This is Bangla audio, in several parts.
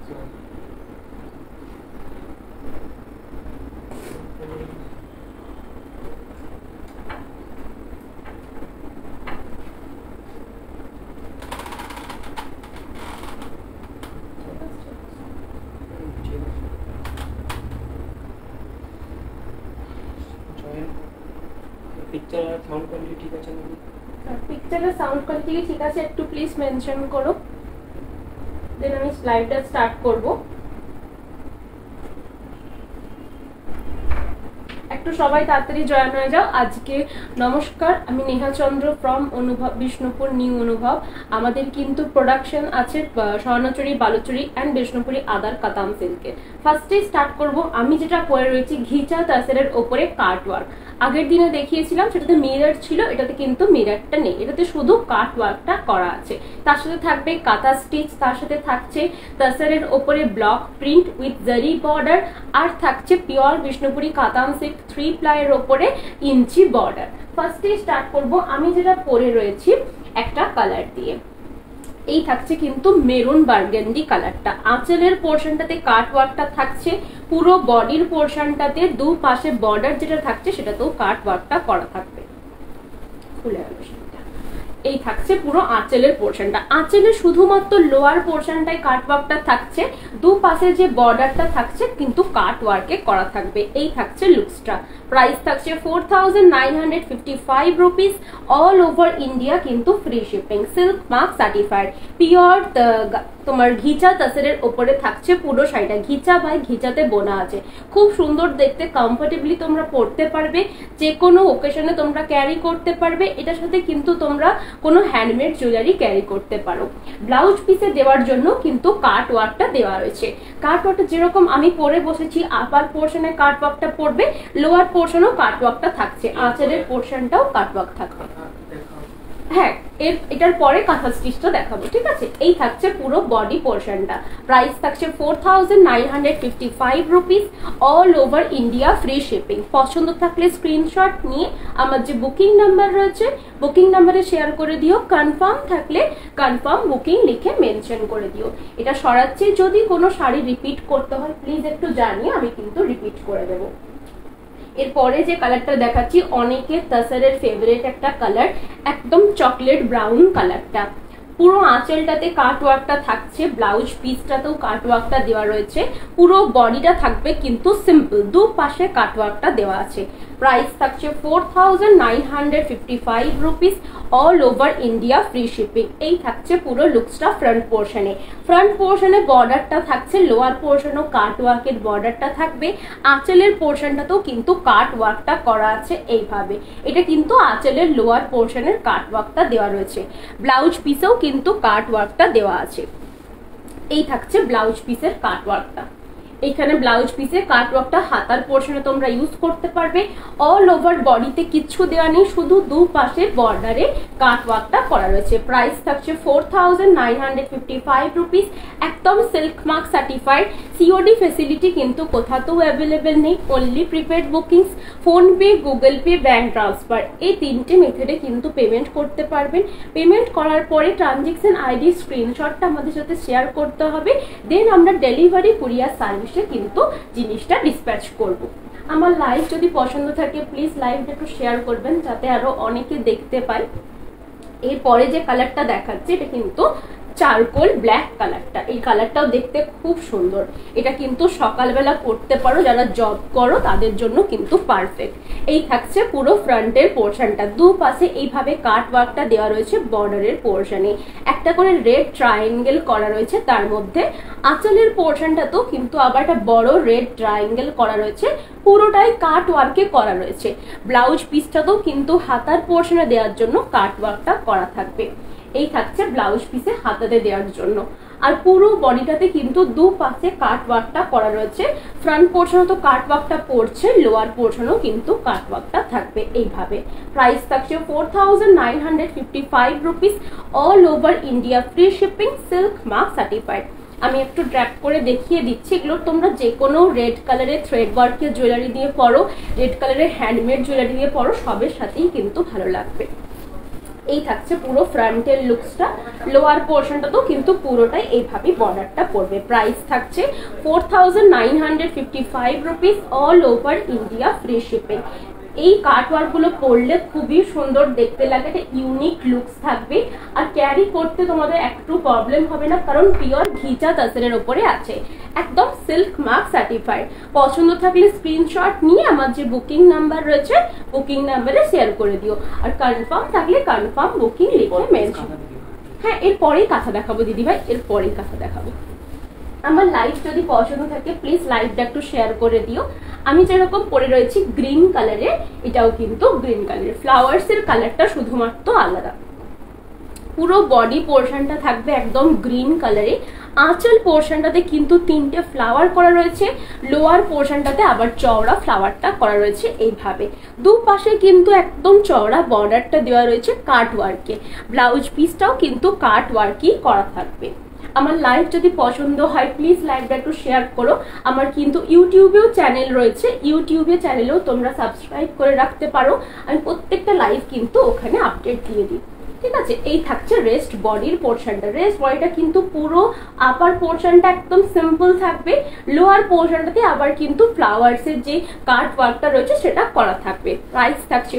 পিকচার সাউন্ড কোয়ালিটি ঠিক আছে নাকি? পিকচারের সাউন্ড কোয়ালিটি ঠিক আছে, একটু প্লিজ মেনশন করো, দেন আমি লাইভটা স্টার্ট করব। একটু সবাই তাড়াতাড়ি জয়েন হয়ে যাও। আজকে নমস্কার, আমি নেহা চন্দ্র ফ্রম অনুভব বিষ্ণুপুর নিউ অনুভব। আমাদের কিন্তু প্রোডাকশন আছে স্বর্ণচুরি, বালুচুরি অ্যান্ড বিষ্ণুপুরি আদার কাতাম সিল্কে। ফার্স্টে স্টার্ট করব আমি যেটা পরে রয়েছি ঘিচা তাসেরের ওপরে কাট ওয়ার্ক। আগের দিনে দেখিয়েছিলাম সেটাতে মিরর ছিল, এটাতে কিন্তু মিররটা নেই, এটাতে শুধু কাট ওয়ার্কটা করা আছে। তার সাথে থাকবে কাঁথা স্টিচ, তার সাথে থাকছে তাসেরের ওপরে block print with zari border, আর থাকছে পিওর বিষ্ণুপুরি কাতাম সিল্ক 3 প্লাইয়ের ওপরে ইঞ্চি বর্ডার। ফার্স্টে স্টার্ট করব আমি যেটা পরে রয়েছি একটা কালার দিয়ে। এই থাকছে কিন্তু মেরুন বার্গেন্ডি কালারটা। আঁচলের পোর্শনটাতে কাট ওয়ার্কটা থাকছে, পুরো বডির পোর্শনটাতে দু পাশে বর্ডার যেটা থাকছে সেটাতেও কাট ওয়ার্কটা করা থাকবে। খুলে গেল সেটা। এই থাকছে পুরো আঁচলের পোর্শনটা। আঁচলের শুধুমাত্র লোয়ার পোর্শনটাই কাট ওয়ার্কটা থাকছে, দু পাশে যে বর্ডারটা থাকছে কিন্তু কাট ওয়ার্কে করা থাকবে। এই থাকছে লুকসটা। প্রাইস থাকছে 4955 রুপিস, অল ওভার ইন্ডিয়া কিন্তু free shipping, silk mark certified, pure তোমার ঘিচা তাসেরের ওপরে থাকছে পুরো শাড়িটা। ঘিচা বাই ঘিচাতে বোনা আছে, খুব সুন্দর দেখতে, কমফোর্টেবলি তোমরা পরতে পারবে, যে কোনো ওকেশনে তোমরা ক্যারি করতে পারবে। এটার সাথে কিন্তু তোমরা কোনো হ্যান্ডমেড জুয়েলারি ক্যারি করতে পারো। ব্লাউজ পিসে দেওয়ার জন্য কিন্তু কাট ওয়ার্কটা দেওয়া রয়েছে। কাট ওয়ার্কটা যেরকম আমি পরে বসেছি, আপার পোর্শনে কাট ওয়ার্কটা পড়বে, লোয়ার পোর্শনেও কাট ওয়ার্কটা থাকছে, আঁচলের পোর্শনটাও কাট ওয়ার্ক থাকবে। হ্যাঁ, এটার পরে কাঁথা স্টিচটা দেখাবো, ঠিক আছে? এই থাকছে পুরো বডি পোর্শনটা। প্রাইস থাকছে 4955 rupees, all over India free shipping. পছন্দ থাকলে স্ক্রিনশট নিয়ে আমার যে বুকিং নাম্বার রয়েছে বুকিং নাম্বারে শেয়ার করে দিও, কনফার্ম থাকলে কনফার্ম বুকিং লিখে মেনশন করে দিও। এটা সরাচ্ছি, যদি কোনো শাড়ি রিপিট করতে হয় প্লিজ একটু জানিয়ে আমি কিন্তু রিপিট করে দেবো। এরপরে যে কালারটা দেখাচ্ছি অনেকের তাসেরের ফেভারিট একটা কালার, একদম চকলেট ব্রাউন কালারটা। পুরো আঁচলটাতে কাট ওয়ার্কটা থাকছে, ব্লাউজ পিসটাতেও কাট ওয়ার্কটা দেওয়া রয়েছে, পুরো বডিটা থাকবে কিন্তু সিম্পল, দু পাশে কাট ওয়ার্কটা দেওয়া আছে। প্রাইস থাকছে 4955 rupees, all over India free shipping. এই থাকছে পুরো লুকসটা ফ্রন্ট পোর্শনে। ফ্রন্ট পোর্শনে বর্ডারটা থাকছে, লোয়ার পোর্শনেও কাট ওয়ার্কের বর্ডারটা থাকবে, আঁচলের পোর্শনটাতেও কিন্তু কাট ওয়ার্কটা করা আছে এইভাবে। এটা কিন্তু আঁচলের লোয়ার পোর্শনের কাট ওয়ার্কটা দেওয়া রয়েছে। ব্লাউজ পিসেও কিন্তু কাট ওয়ার্কটা দেওয়া আছে। এই থাকছে ব্লাউজ পিসের কাট ওয়ার্কটা। এখানে ব্লাউজ পিসে কাট ওয়ার্কটা হাতার পোর্শনে তোমরা ইউজ করতে পারবে। অল ওভার বডিতে কিচ্ছু দেওয়া নেই, শুধু দু পাশে বর্ডারে কাট ওয়ার্কটা করা রয়েছে। প্রাইস থাকছে 4955 রুপিস, একদম silk mark certified. COD facility কিন্তু কোথাতেও অ্যাভেলেবেল নেই, only prepaid bookings, PhonePe, Google pay, bank transfer, এই তিনটে মেথডে কিন্তু পেমেন্ট করতে পারবেন। পেমেন্ট করার পরে ট্রানজেকশন আইডি স্ক্রিনশটটা আমাদের সাথে শেয়ার করতে হবে, দেন আমরা ডেলিভারি কুরিয়ার সার্ভিস কিন্তু জিনিসটা ডিসপ্যাচ করব। আমার লাইভ যদি পছন্দ থাকে প্লিজ লাইভটা একটু শেয়ার করবেন যাতে আরো অনেকে দেখতে পায়। এরপরে যে কালারটা দেখাচ্ছে এটা কিন্তু চারকোল ব্ল্যাক কালারটা। এই কালারটাও দেখতে খুব সুন্দর, এটা কিন্তু সকালবেলা পরতে পারো, যারা জব করো তাদের জন্য কিন্তু পারফেক্ট। এই থাকছে পুরো ফ্রন্টের পোর্শনটা, দু পাশে এইভাবে কাট ওয়ার্কটা দেওয়া রয়েছে বর্ডারের পোর্শনে, একটা করে রেড ট্রায়াঙ্গেল করা রয়েছে তার মধ্যে। আঁচলের পোর্শনটাতেও কিন্তু আবার একটা বড় রেড ট্রায়াঙ্গেল করা রয়েছে, পুরোটাই কাট ওয়ার্কে করা রয়েছে। ব্লাউজ পিসটাতেও কিন্তু হাতার পোর্শনে দেওয়ার জন্য কাট ওয়ার্কটা করা থাকবে। এই থাকছে ব্লাউজ পিসে হাতাতে দেওয়ার জন্য, আর পুরো বডিটাতে কিন্তু দু পাশে কাট ওয়ার্কটা করা রয়েছে। ফ্রন্ট পোর্শনে তো কাট ওয়ার্কটা পড়ছে, লোয়ার পোর্শনেও কিন্তু কাট ওয়ার্কটা থাকবে এইভাবে। প্রাইস থাকছে 4955 rupees, all over India free shipping, silk mark certified. আমি একটু ড্র্যাপ করে দেখিয়ে দিচ্ছি, এগুলো তোমরা যে কোনো রেড কালারের থ্রেড ওয়ার্কের জুয়েলারি দিয়ে পরো, রেড কালারের হ্যান্ডমেড জুয়েলারি দিয়ে পরো, সবের সাথেই কিন্তু ভালো লাগবে। এই থাকছে পুরো ফ্রন্টের লুকসটা। লোয়ার পোর্শনটাতেও কিন্তু পুরোটাই এইভাবেই বর্ডারটা পড়বে। প্রাইস থাকছে 4955 rupees, all over India, free shipping. এই কাটওয়ার্ক গুলো পরলে খুবই সুন্দর দেখতে লাগে, একটা ইউনিক লুকস থাকবে আর ক্যারি করতে তোমাদের একটু প্রবলেম হবে না, কারণ পিওর ঘিচা তাসরের উপরে আছে, একদম সিল্ক মার্ক সার্টিফাইড। পছন্দ থাকলে স্ক্রিনশট নিয়ে আমার যে বুকিং নাম্বার রয়েছে বুকিং নাম্বারে শেয়ার করে দিও, আর কনফার্ম থাকলে কনফার্ম বুকিং লিখে মেনশন। হ্যাঁ, এরপরেই কথা দেখাবো দিদিভাই, এরপরেই কথা দেখাবো। আমার লাইভ যদি পছন্দ থাকে প্লিজ লাইভটা একটু শেয়ার করে দিও। আমি যেরকম পরে রয়েছি গ্রিন কালারে, এটাও কিন্তু গ্রিন কালারের, ফ্লাওয়ার্স এর কালারটা শুধুমাত্র আলাদা। পুরো বডি পোর্শনটা থাকবে একদম গ্রিন কালারে। আঁচল পোর্শনটাতে কিন্তু 3টে ফ্লাওয়ার করা রয়েছে, লোয়ার পোর্শনটাতে আবার চওড়া ফ্লাওয়ারটা করা রয়েছে এইভাবে। দুপাশে কিন্তু একদম চওড়া বর্ডারটা দেওয়া রয়েছে কাট ওয়ার্কে। ব্লাউজ পিসটাও কিন্তু কাট ওয়ার্কই করা থাকবে। আমার লাইভ যদি পছন্দ হয় প্লিজ লাইভটা একটু শেয়ার করো। আমার কিন্তু ইউটিউবেও চ্যানেল রয়েছে, ইউটিউবে চ্যানেলেও তোমরা সাবস্ক্রাইব করে রাখতে পারো। আমি প্রত্যেকটা লাইভ কিন্তু ওখানে আপডেট দিয়ে দিই, ঠিক আছে। এই থাকছে রেস্ট বডির পোর্শনটা। রেস্ট বডিটা কিন্তু পুরো আপার পোর্শনটা একদম সিম্পল থাকবে, লোয়ার পোর্শনটাতে আবার কিন্তু ফ্লাওয়ার্সের যে কাট ওয়ার্কটা রয়েছে সেটা করা থাকবে। প্রাইস থাকছে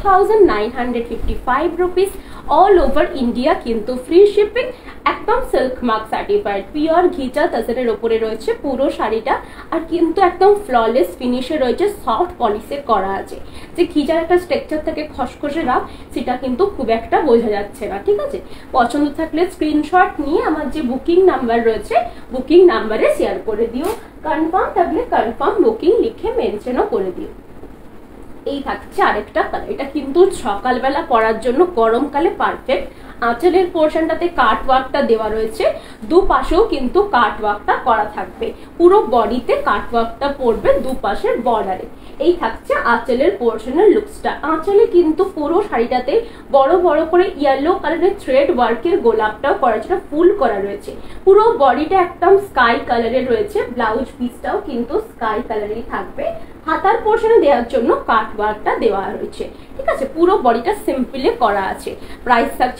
4955 রুপিস, অল ওভার ইন্ডিয়া কিন্তু ফ্রি শিপিং, একদম silk mark certified, pure ghicha তাসরের ওপরে রয়েছে পুরো শাড়িটা, আর কিন্তু একদম ফ্ললেস ফিনিশে রয়েছে, সফট পলিশে করা আছে। যে ঘিচার একটা স্ট্রাকচার থেকে খসখসে রাখ সেটা কিন্তু খুব একটা বোঝা যাচ্ছে না, ঠিক আছে। পছন্দ থাকলে স্ক্রিনশট নিয়ে আমার যে বুকিং নাম্বার রয়েছে বুকিং নাম্বারে শেয়ার করে দিও, কনফার্ম থাকলে কনফার্ম বুকিং লিখে মেনশনও করে দিও। এই থাকছে আরেকটা কালার, এটা কিন্তু সকালবেলা পরার জন্য গরমকালে পারফেক্ট। আঁচলের পোর্শনটাতে কাট ওয়ার্কটা দেওয়া রয়েছে, দুপাশেও কিন্তু কাট ওয়ার্কটা করা থাকবে, পুরো বডিতে কাট ওয়ার্কটা পড়বে দুপাশের বর্ডারে। এই থাকছে আঁচলের পোর্শনের লুকসটা। আঁচলে কিন্তু পুরো শাড়িটাতে বড় বড় করে ইয়েলো কালারের থ্রেড ওয়ার্কের গোলাপটাও করা, যেটা ফুল করা রয়েছে। পুরো বডিটা একদম স্কাই কালারের রয়েছে, ব্লাউজ পিসটাও কিন্তু স্কাই কালারেরই থাকবে। হাতার পোর্শনে দেওয়ার জন্য কাট ওয়ার্কটা দেওয়া রয়েছে, ঠিক আছে। পুরো বডিটা সিম্পলে করা আছে। প্রাইস থাকছে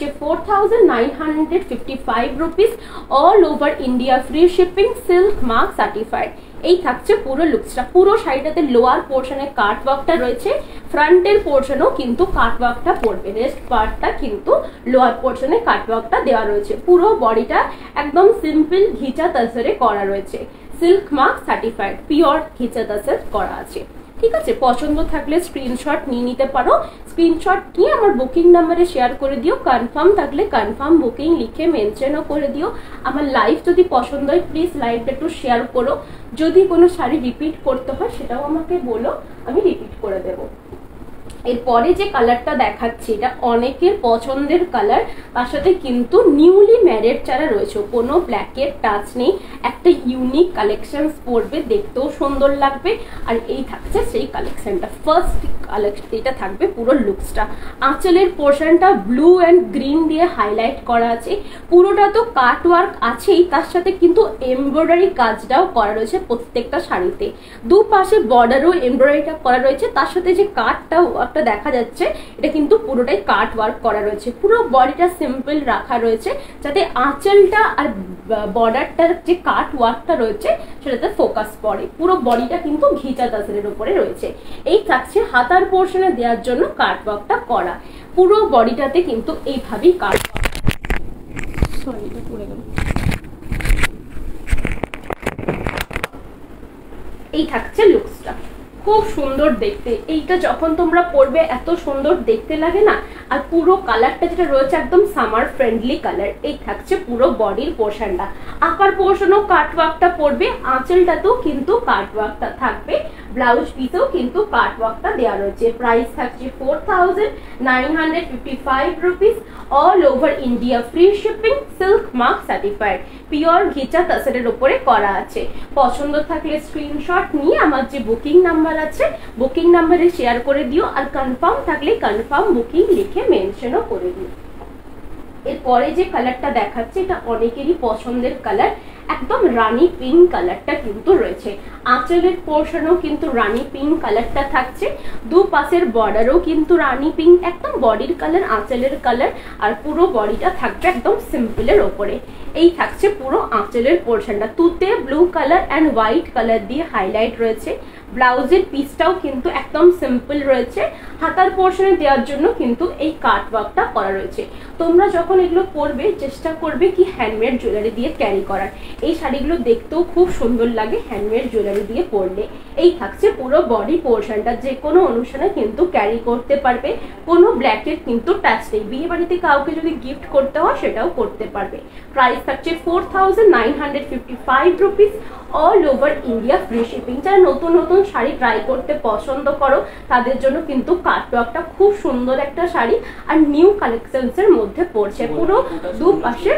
4955 rupees, all over India, free shipping, silk mark certified. এই থাকছে পুরো লুকসটা। পুরো শাড়িটাতে লোয়ার পোর্শনে কাট ওয়ার্কটা রয়েছে, ফ্রন্টের পোর্শনেও কিন্তু কাট ওয়ার্কটা পড়বে। রেস্ট পার্টটা কিন্তু লোয়ার পোর্শনে কাট ওয়ার্কটা দেওয়া রয়েছে। পুরো বডিটা একদম সিম্পল ঘিচা তাসরে করা রয়েছে, silk mark certified, pure ghicha tussar করা আছে, ঠিক আছে। পছন্দ থাকলে স্ক্রিনশট নিয়ে নিতে পারো, স্ক্রিনশট নিয়ে আমার বুকিং নাম্বারে শেয়ার করে দিও, কনফার্ম থাকলে কনফার্ম বুকিং লিখে মেনশনও করে দিও। আমার লাইভ যদি পছন্দ হয় প্লিজ লাইভটা একটু শেয়ার করো। যদি কোনো শাড়ি রিপিট করতে হয় সেটাও আমাকে বলো, আমি রিপিট করে দেবো। এরপরে যে কালারটা দেখাচ্ছি এটা অনেকের পছন্দের কালার, তার সাথে কিন্তু নিউলি ম্যারেড যারা রয়েছে কোনো ব্ল্যাকের টাচ নেই, একটা ইউনিক কালেকশন পরবে, দেখতেও সুন্দর লাগবে। আর এই থাকছে সেই কালেকশনটা, ফার্স্ট কালেকশন এটা থাকবে পুরো লুকসটা। আঁচলের পোর্শনটা ব্লু অ্যান্ড গ্রিন দিয়ে হাইলাইট করা আছে, পুরোটা তো কাট ওয়ার্ক আছেই, তার সাথে কিন্তু এমব্রয়ডারি কাজটাও করা রয়েছে প্রত্যেকটা শাড়িতে। দুপাশে বর্ডারও এমব্রয়ডারিটা করা রয়েছে, তার সাথে যে কাটটাও দেখা যাচ্ছে এটা কিন্তু পুরোটাই কাট ওয়ার্ক করা রয়েছে। পুরো বডিটা সিম্পল রাখা রয়েছে যাতে আঁচলটা আর বর্ডারটার যে কাট ওয়ার্কটা রয়েছে সেটাতে ফোকাস পড়ে। পুরো বডিটা কিন্তু ঘিচা তাসরের উপরে রয়েছে। এই থাকছে হাতার পোর্শনে দেওয়ার জন্য কাট ওয়ার্কটা করা, পুরো বডিটাতে কিন্তু এইভাবেই কাট এই থাকছে লুকসটা, খুব সুন্দর দেখতে। এইটা যখন তোমরা পরবে এত সুন্দর দেখতে লাগে না। আর পুরো কালারটা যেটা রয়েছে একদম সামার ফ্রেন্ডলি কালার। এই থাকছে পুরো বডির পোর্শনটা, আপার পোর্শনও কাট ওয়ার্কটা পড়বে, আঁচলটাতেও কিন্তু কাট ওয়ার্কটা থাকবে, ব্লাউজ পিসেও কিন্তু কাট ওয়ার্কটা দেওয়া রয়েছে। প্রাইস থাকছে 4955 rupees, all over India, free shipping, silk mark certified, pure ghicha তাসরের উপরে করা আছে। পছন্দ থাকলে স্ক্রিনশট নিয়ে আমার যে বুকিং নাম্বার আছে বুকিং নাম্বারে শেয়ার করে দিও, আর কনফার্ম থাকলে কনফার্ম বুকিং লিখে মেনশনও করে দিও। এরপরে যে কালারটা দেখাচ্ছে এটা অনেকেরই পছন্দের কালার, একদম রানী পিঙ্ক কালারটা কিন্তু রয়েছে। আঁচলের পোর্শনও কিন্তু রানী পিঙ্ক কালারটা থাকছে, দুপাশের বর্ডারও কিন্তু রানী পিঙ্ক, একদম বডির কালার আঁচলের কালার, আর পুরো বডিটা থাকবে একদম সিম্পলের ওপরে। এই থাকছে পুরো আঁচলের পোর্শনটা, তুতে blue colour and white colour দিয়ে হাইলাইট রয়েছে। ব্লাউজের পিসটাও কিন্তু একদম সিম্পল রয়েছে, হাতার পোর্শনে দেওয়ার জন্য কিন্তু এই কাটওয়ার্কটা করা রয়েছে। তোমরা যখন এগুলো পরবে চেষ্টা করবে কি হ্যান্ডমেড জুয়েলারি দিয়ে ক্যারি করার, এই শাড়িগুলো দেখতেও খুব সুন্দর লাগে হ্যান্ডমেড জুয়েলারি দিয়ে পরলে। এই থাকছে পুরো বডি পোর্শনটা, যে কোনো অনুষ্ঠানে কিন্তু ক্যারি করতে পারবে, কোনো ব্ল্যাকের কিন্তু টাচ নেই। বিয়ে বাড়িতে কাউকে যদি গিফট করতে হয় সেটাও করতে পারবে। প্রাইস থাকছে 4955 rupees, all over India free shipping. যারা নতুন নতুন শাড়ি ট্রাই করতে পছন্দ করো তাদের জন্য কিন্তু কাটওয়ার্কটা খুব সুন্দর একটা শাড়ি, আর নিউ কালেকশনস এর মধ্যে পড়ছে। পুরো দুপাশে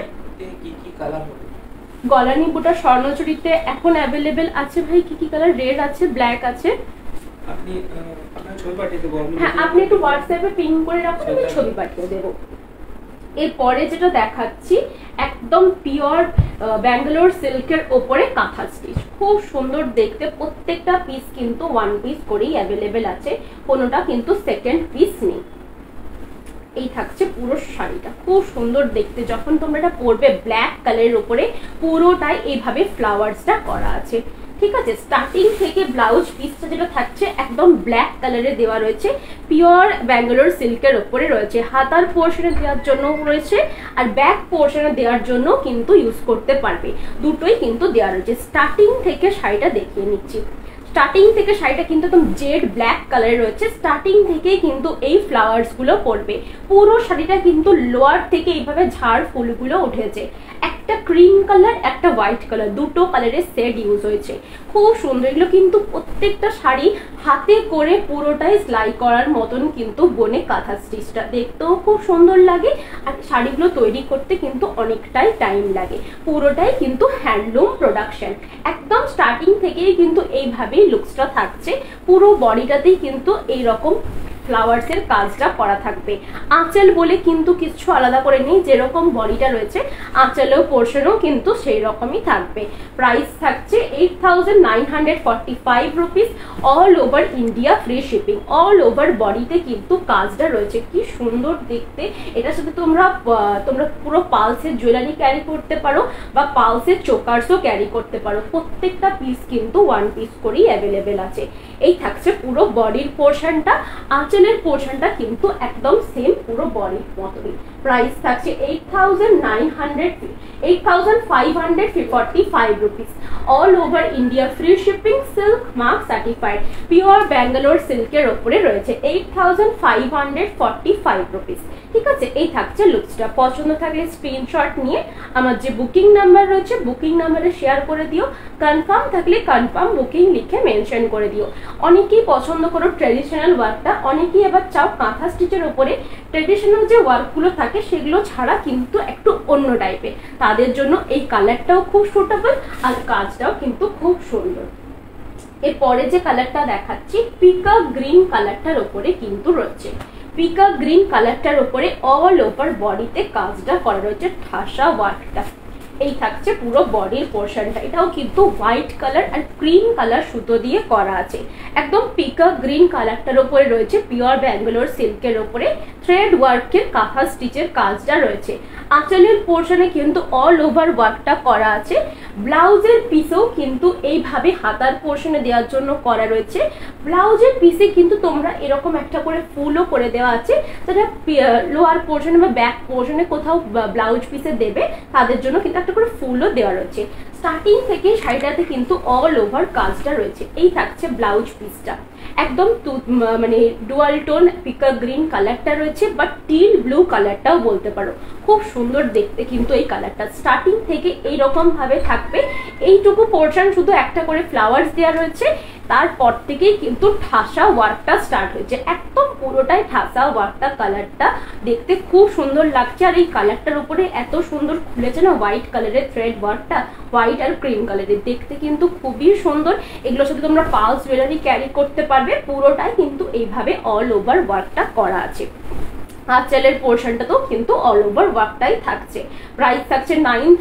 গলা নিবুটা স্বর্ণচুরিতে এখন অ্যাভেলেবেল আছে ভাই। কি কি কালার? রেড আছে, ব্ল্যাক আছে। আপনি আপনার ছবি পাঠিয়ে দেবো। হ্যাঁ, আপনি একটু হোয়াটসঅ্যাপে পিন করে রাখুন, আমি ছবি পাঠিয়ে দেবো। এরপরে যেটা দেখাচ্ছি একদম পিওর ব্যাঙ্গালোর সিল্কের ওপরে কাঁথা স্টিচ, খুব সুন্দর দেখতে। প্রত্যেকটা পিস কিন্তু ওয়ান পিস করেই অ্যাভেলেবেল আছে, কোনোটা কিন্তু সেকেন্ড পিস নেই। এই থাকছে পুরো শাড়িটা, খুব সুন্দর দেখতে। যখন তোমরা এটা পরবে ব্ল্যাক কালারের উপরে পুরোটাই এইভাবে ফ্লাওয়ার্সটা করা আছে, ঠিক আছে। স্টার্টিং থেকে ব্লাউজ পিসটা যেটা থাকছে একদম ব্ল্যাক কালারে দেওয়া রয়েছে, পিওর ব্যাঙ্গালোর সিল্কের ওপরে রয়েছে। হাতার পোর্শনে দেওয়ার জন্য রয়েছে, আর ব্যাক পোর্শনে দেওয়ার জন্য কিন্তু ইউজ করতে পারবে, দুটোই কিন্তু দেওয়া রয়েছে। স্টার্টিং থেকে শাড়িটা দেখিয়ে নিচ্ছি। স্টার্টিং থেকে শাড়িটা কিন্তু একদম জেড ব্ল্যাক কালারে রয়েছে, স্টার্টিং থেকেই কিন্তু এই ফ্লাওয়ার্স গুলো পড়বে। পুরো শাড়িটা কিন্তু লোয়ার থেকে এইভাবে ঝাড় ফুলগুলো উঠেছে, একটা ক্রিম কালার একটা হোয়াইট কালার, দুটো কালারের সেট ইউজ হয়েছে, খুব সুন্দর। এগুলো কিন্তু প্রত্যেকটা শাড়ি হাতে করে পুরোটাই সেলাই করার মতন কিন্তু বনে কাঁথা স্টিচটা, দেখতেও খুব সুন্দর লাগে। আর শাড়িগুলো তৈরি করতে কিন্তু অনেকটাই টাইম লাগে, পুরোটাই কিন্তু হ্যান্ডলুম প্রোডাকশন। একদম স্টার্টিং থেকেই কিন্তু এইভাবেই লুকসটা থাকছে, পুরো বডিটাতেই কিন্তু এইরকম ফ্লাওয়ার্স এর কাজটা করা থাকবে। আঁচল বলে কিন্তু কিছু আলাদা করে নেই, যেরকম বডিটা রয়েছে আঁচলেও পোর্শনও কিন্তু সেই রকমই থাকবে। প্রাইস থাকছে 8945 rupees, all over India free shipping. All over বডিতে কিন্তু কাজটা রয়েছে, কি সুন্দর দেখতে। এটার সাথে তোমরা পুরো পালসের জুয়েলারি ক্যারি করতে পারো বা পালসের চোকার্সও ক্যারি করতে পারো। প্রত্যেকটা পিস কিন্তু ওয়ান পিস করেই অ্যাভেলেবেল আছে। এই থাকছে পুরো বডির পোর্শনটা, আঁচলের পোর্শনটা কিন্তু একদম সেম পুরো বডির মতনই। প্রাইস থাকছে 8545 rupees, all over India free shipping, silk mark certified, pure Bangalore সিল্কের ওপরে রয়েছে। 8545 রুপিস, ঠিক আছে। এই থাকছে লুকসটা। পছন্দ থাকলে স্ক্রিনশট নিয়ে আমার যে বুকিং নাম্বার রয়েছে বুকিং নাম্বারে শেয়ার করে দিও, কনফার্ম থাকলে কনফার্ম বুকিং লিখে মেনশন করে দিও। অনেকেই পছন্দ করো ট্র্যাডিশনাল ওয়ার্কটা, অনেকেই আবার চাও কাঁথা স্টিচের ওপরে ট্র্যাডিশনাল যে ওয়ার্কগুলো থাকে সেগুলো ছাড়া কিন্তু একটু অন্য টাইপের, তাদের জন্য এই কালারটাও খুব সুটেবল আর কাজটাও কিন্তু খুব সুন্দর। এরপরে যে কালারটা দেখাচ্ছি পিকক গ্রিন কালারটার ওপরে কিন্তু রয়েছে। পিকক গ্রিন কালারটার ওপরে অল ওভার বডিতে কাজটা করা রয়েছে, ঠাসা ওয়ার্কটা। এই থাকছে পুরো বডির পোর্শনটা, এটাও কিন্তু হোয়াইট কালার আর ক্রিম কালার সুতো দিয়ে করা আছে। একদম পিকক গ্রিন কালারটার উপরে রয়েছে পিওর ব্যাঙ্গালোর সিল্কের উপরে থ্রেড ওয়ার্কের কাঁথা স্টিচের কাজটা রয়েছে। আঁচলের পোর্শনে কিন্তু অল ওভার ওয়ার্কটা করা আছে। ব্লাউজের পিসেও কিন্তু এইভাবে হাতার পোর্শনে দেওয়ার জন্য করা রয়েছে। ব্লাউজের পিসে কিন্তু তোমরা এরকম একটা করে ফুলও করে দেওয়া আছে, যেটা লোয়ার পোর্শনে বা ব্যাক পোর্শনে কোথাও ব্লাউজ পিসে দেবে তাদের জন্য কিন্তু একটা করে ফুলও দেওয়া রয়েছে। স্টার্টিং থেকে শাড়িটাতে কিন্তু অল ওভার কাজটা রয়েছে। এই থাকছে ব্লাউজ পিসটা, একদম মানে ডুয়াল টোন পিকক গ্রিন কালারটা রয়েছে, বাট টিল ব্লু কালারটাও বলতে পারো। খুব সুন্দর দেখতে কিন্তু এই কালারটা। স্টার্টিং থেকে এইরকম ভাবে থাকবে, এইটুকু পোর্শন শুধু একটা করে ফ্লাওয়ার্স দেওয়া রয়েছে, তারপর থেকেই কিন্তু ঠাসা ওয়ার্কটা স্টার্ট হয়েছে। একদম পুরোটাই ঠাসা ওয়ার্কটা, কালারটা দেখতে খুব সুন্দর লাগছে। আর এই কালারটার উপরে এত সুন্দর খুলেছে না হোয়াইট কালারের থ্রেড ওয়ার্কটা, হোয়াইট আর ক্রিম কালারের, দেখতে কিন্তু খুবই সুন্দর। এগুলোর সাথে তোমরা পালস জুয়েলারি ক্যারি করতে পারবে, পুরোটাই কিন্তু এইভাবে অল ওভার ওয়ার্কটা করা আছে। আঁচলের পোর্শনটাতেও কিন্তু অল ওভার ওয়ার্কটাই থাকছে। প্রাইস থাকছে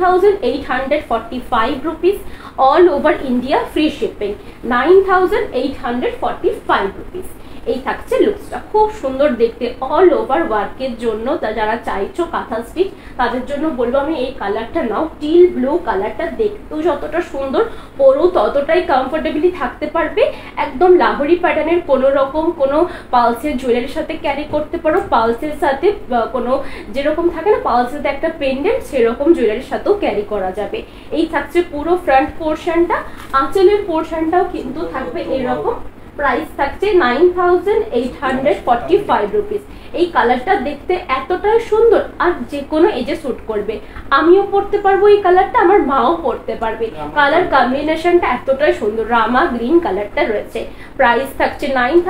9845 rupees, all over India free shipping 9845 rupees. এই থাকছে লুকসটা, খুব সুন্দর দেখতে অল ওভার ওয়ার্কের জন্য। যারা চাইছো কাঁথা স্টিচ তাদের জন্য বলবো আমি এই কালারটা নাও। টিল ব্লু কালারটা দেখতেও যতটা সুন্দর, পরো ততটাই কমফোর্টেবলি থাকতে পারবে। একদম লাহোরি প্যাটার্নের, কোনো রকম কোনো পালসের জুয়েলারির সাথে ক্যারি করতে পারো, পালসের সাথে কোনো যেরকম থাকে না পালসের একটা পেন্ডেন্ট, সেরকম জুয়েলারির সাথেও ক্যারি করা যাবে। এই থাকছে পুরো ফ্রন্ট পোর্শনটা। আঁচলের পোর্শনটাও কিন্তু থাকবে এরকম। প্রাইস থাকছে 9845 রুপিস। এই কালারটা দেখতে এতটাই সুন্দর, আর যে কোনো এজে স্যুট করবে। আমিও পরতে পারবো এই কালারটা, আমার মাও পরতে পারবে। কালার কম্বিনেশনটা এতটাই সুন্দর, রামা গ্রিন কালারটা রয়েছে। প্রাইস থাকছে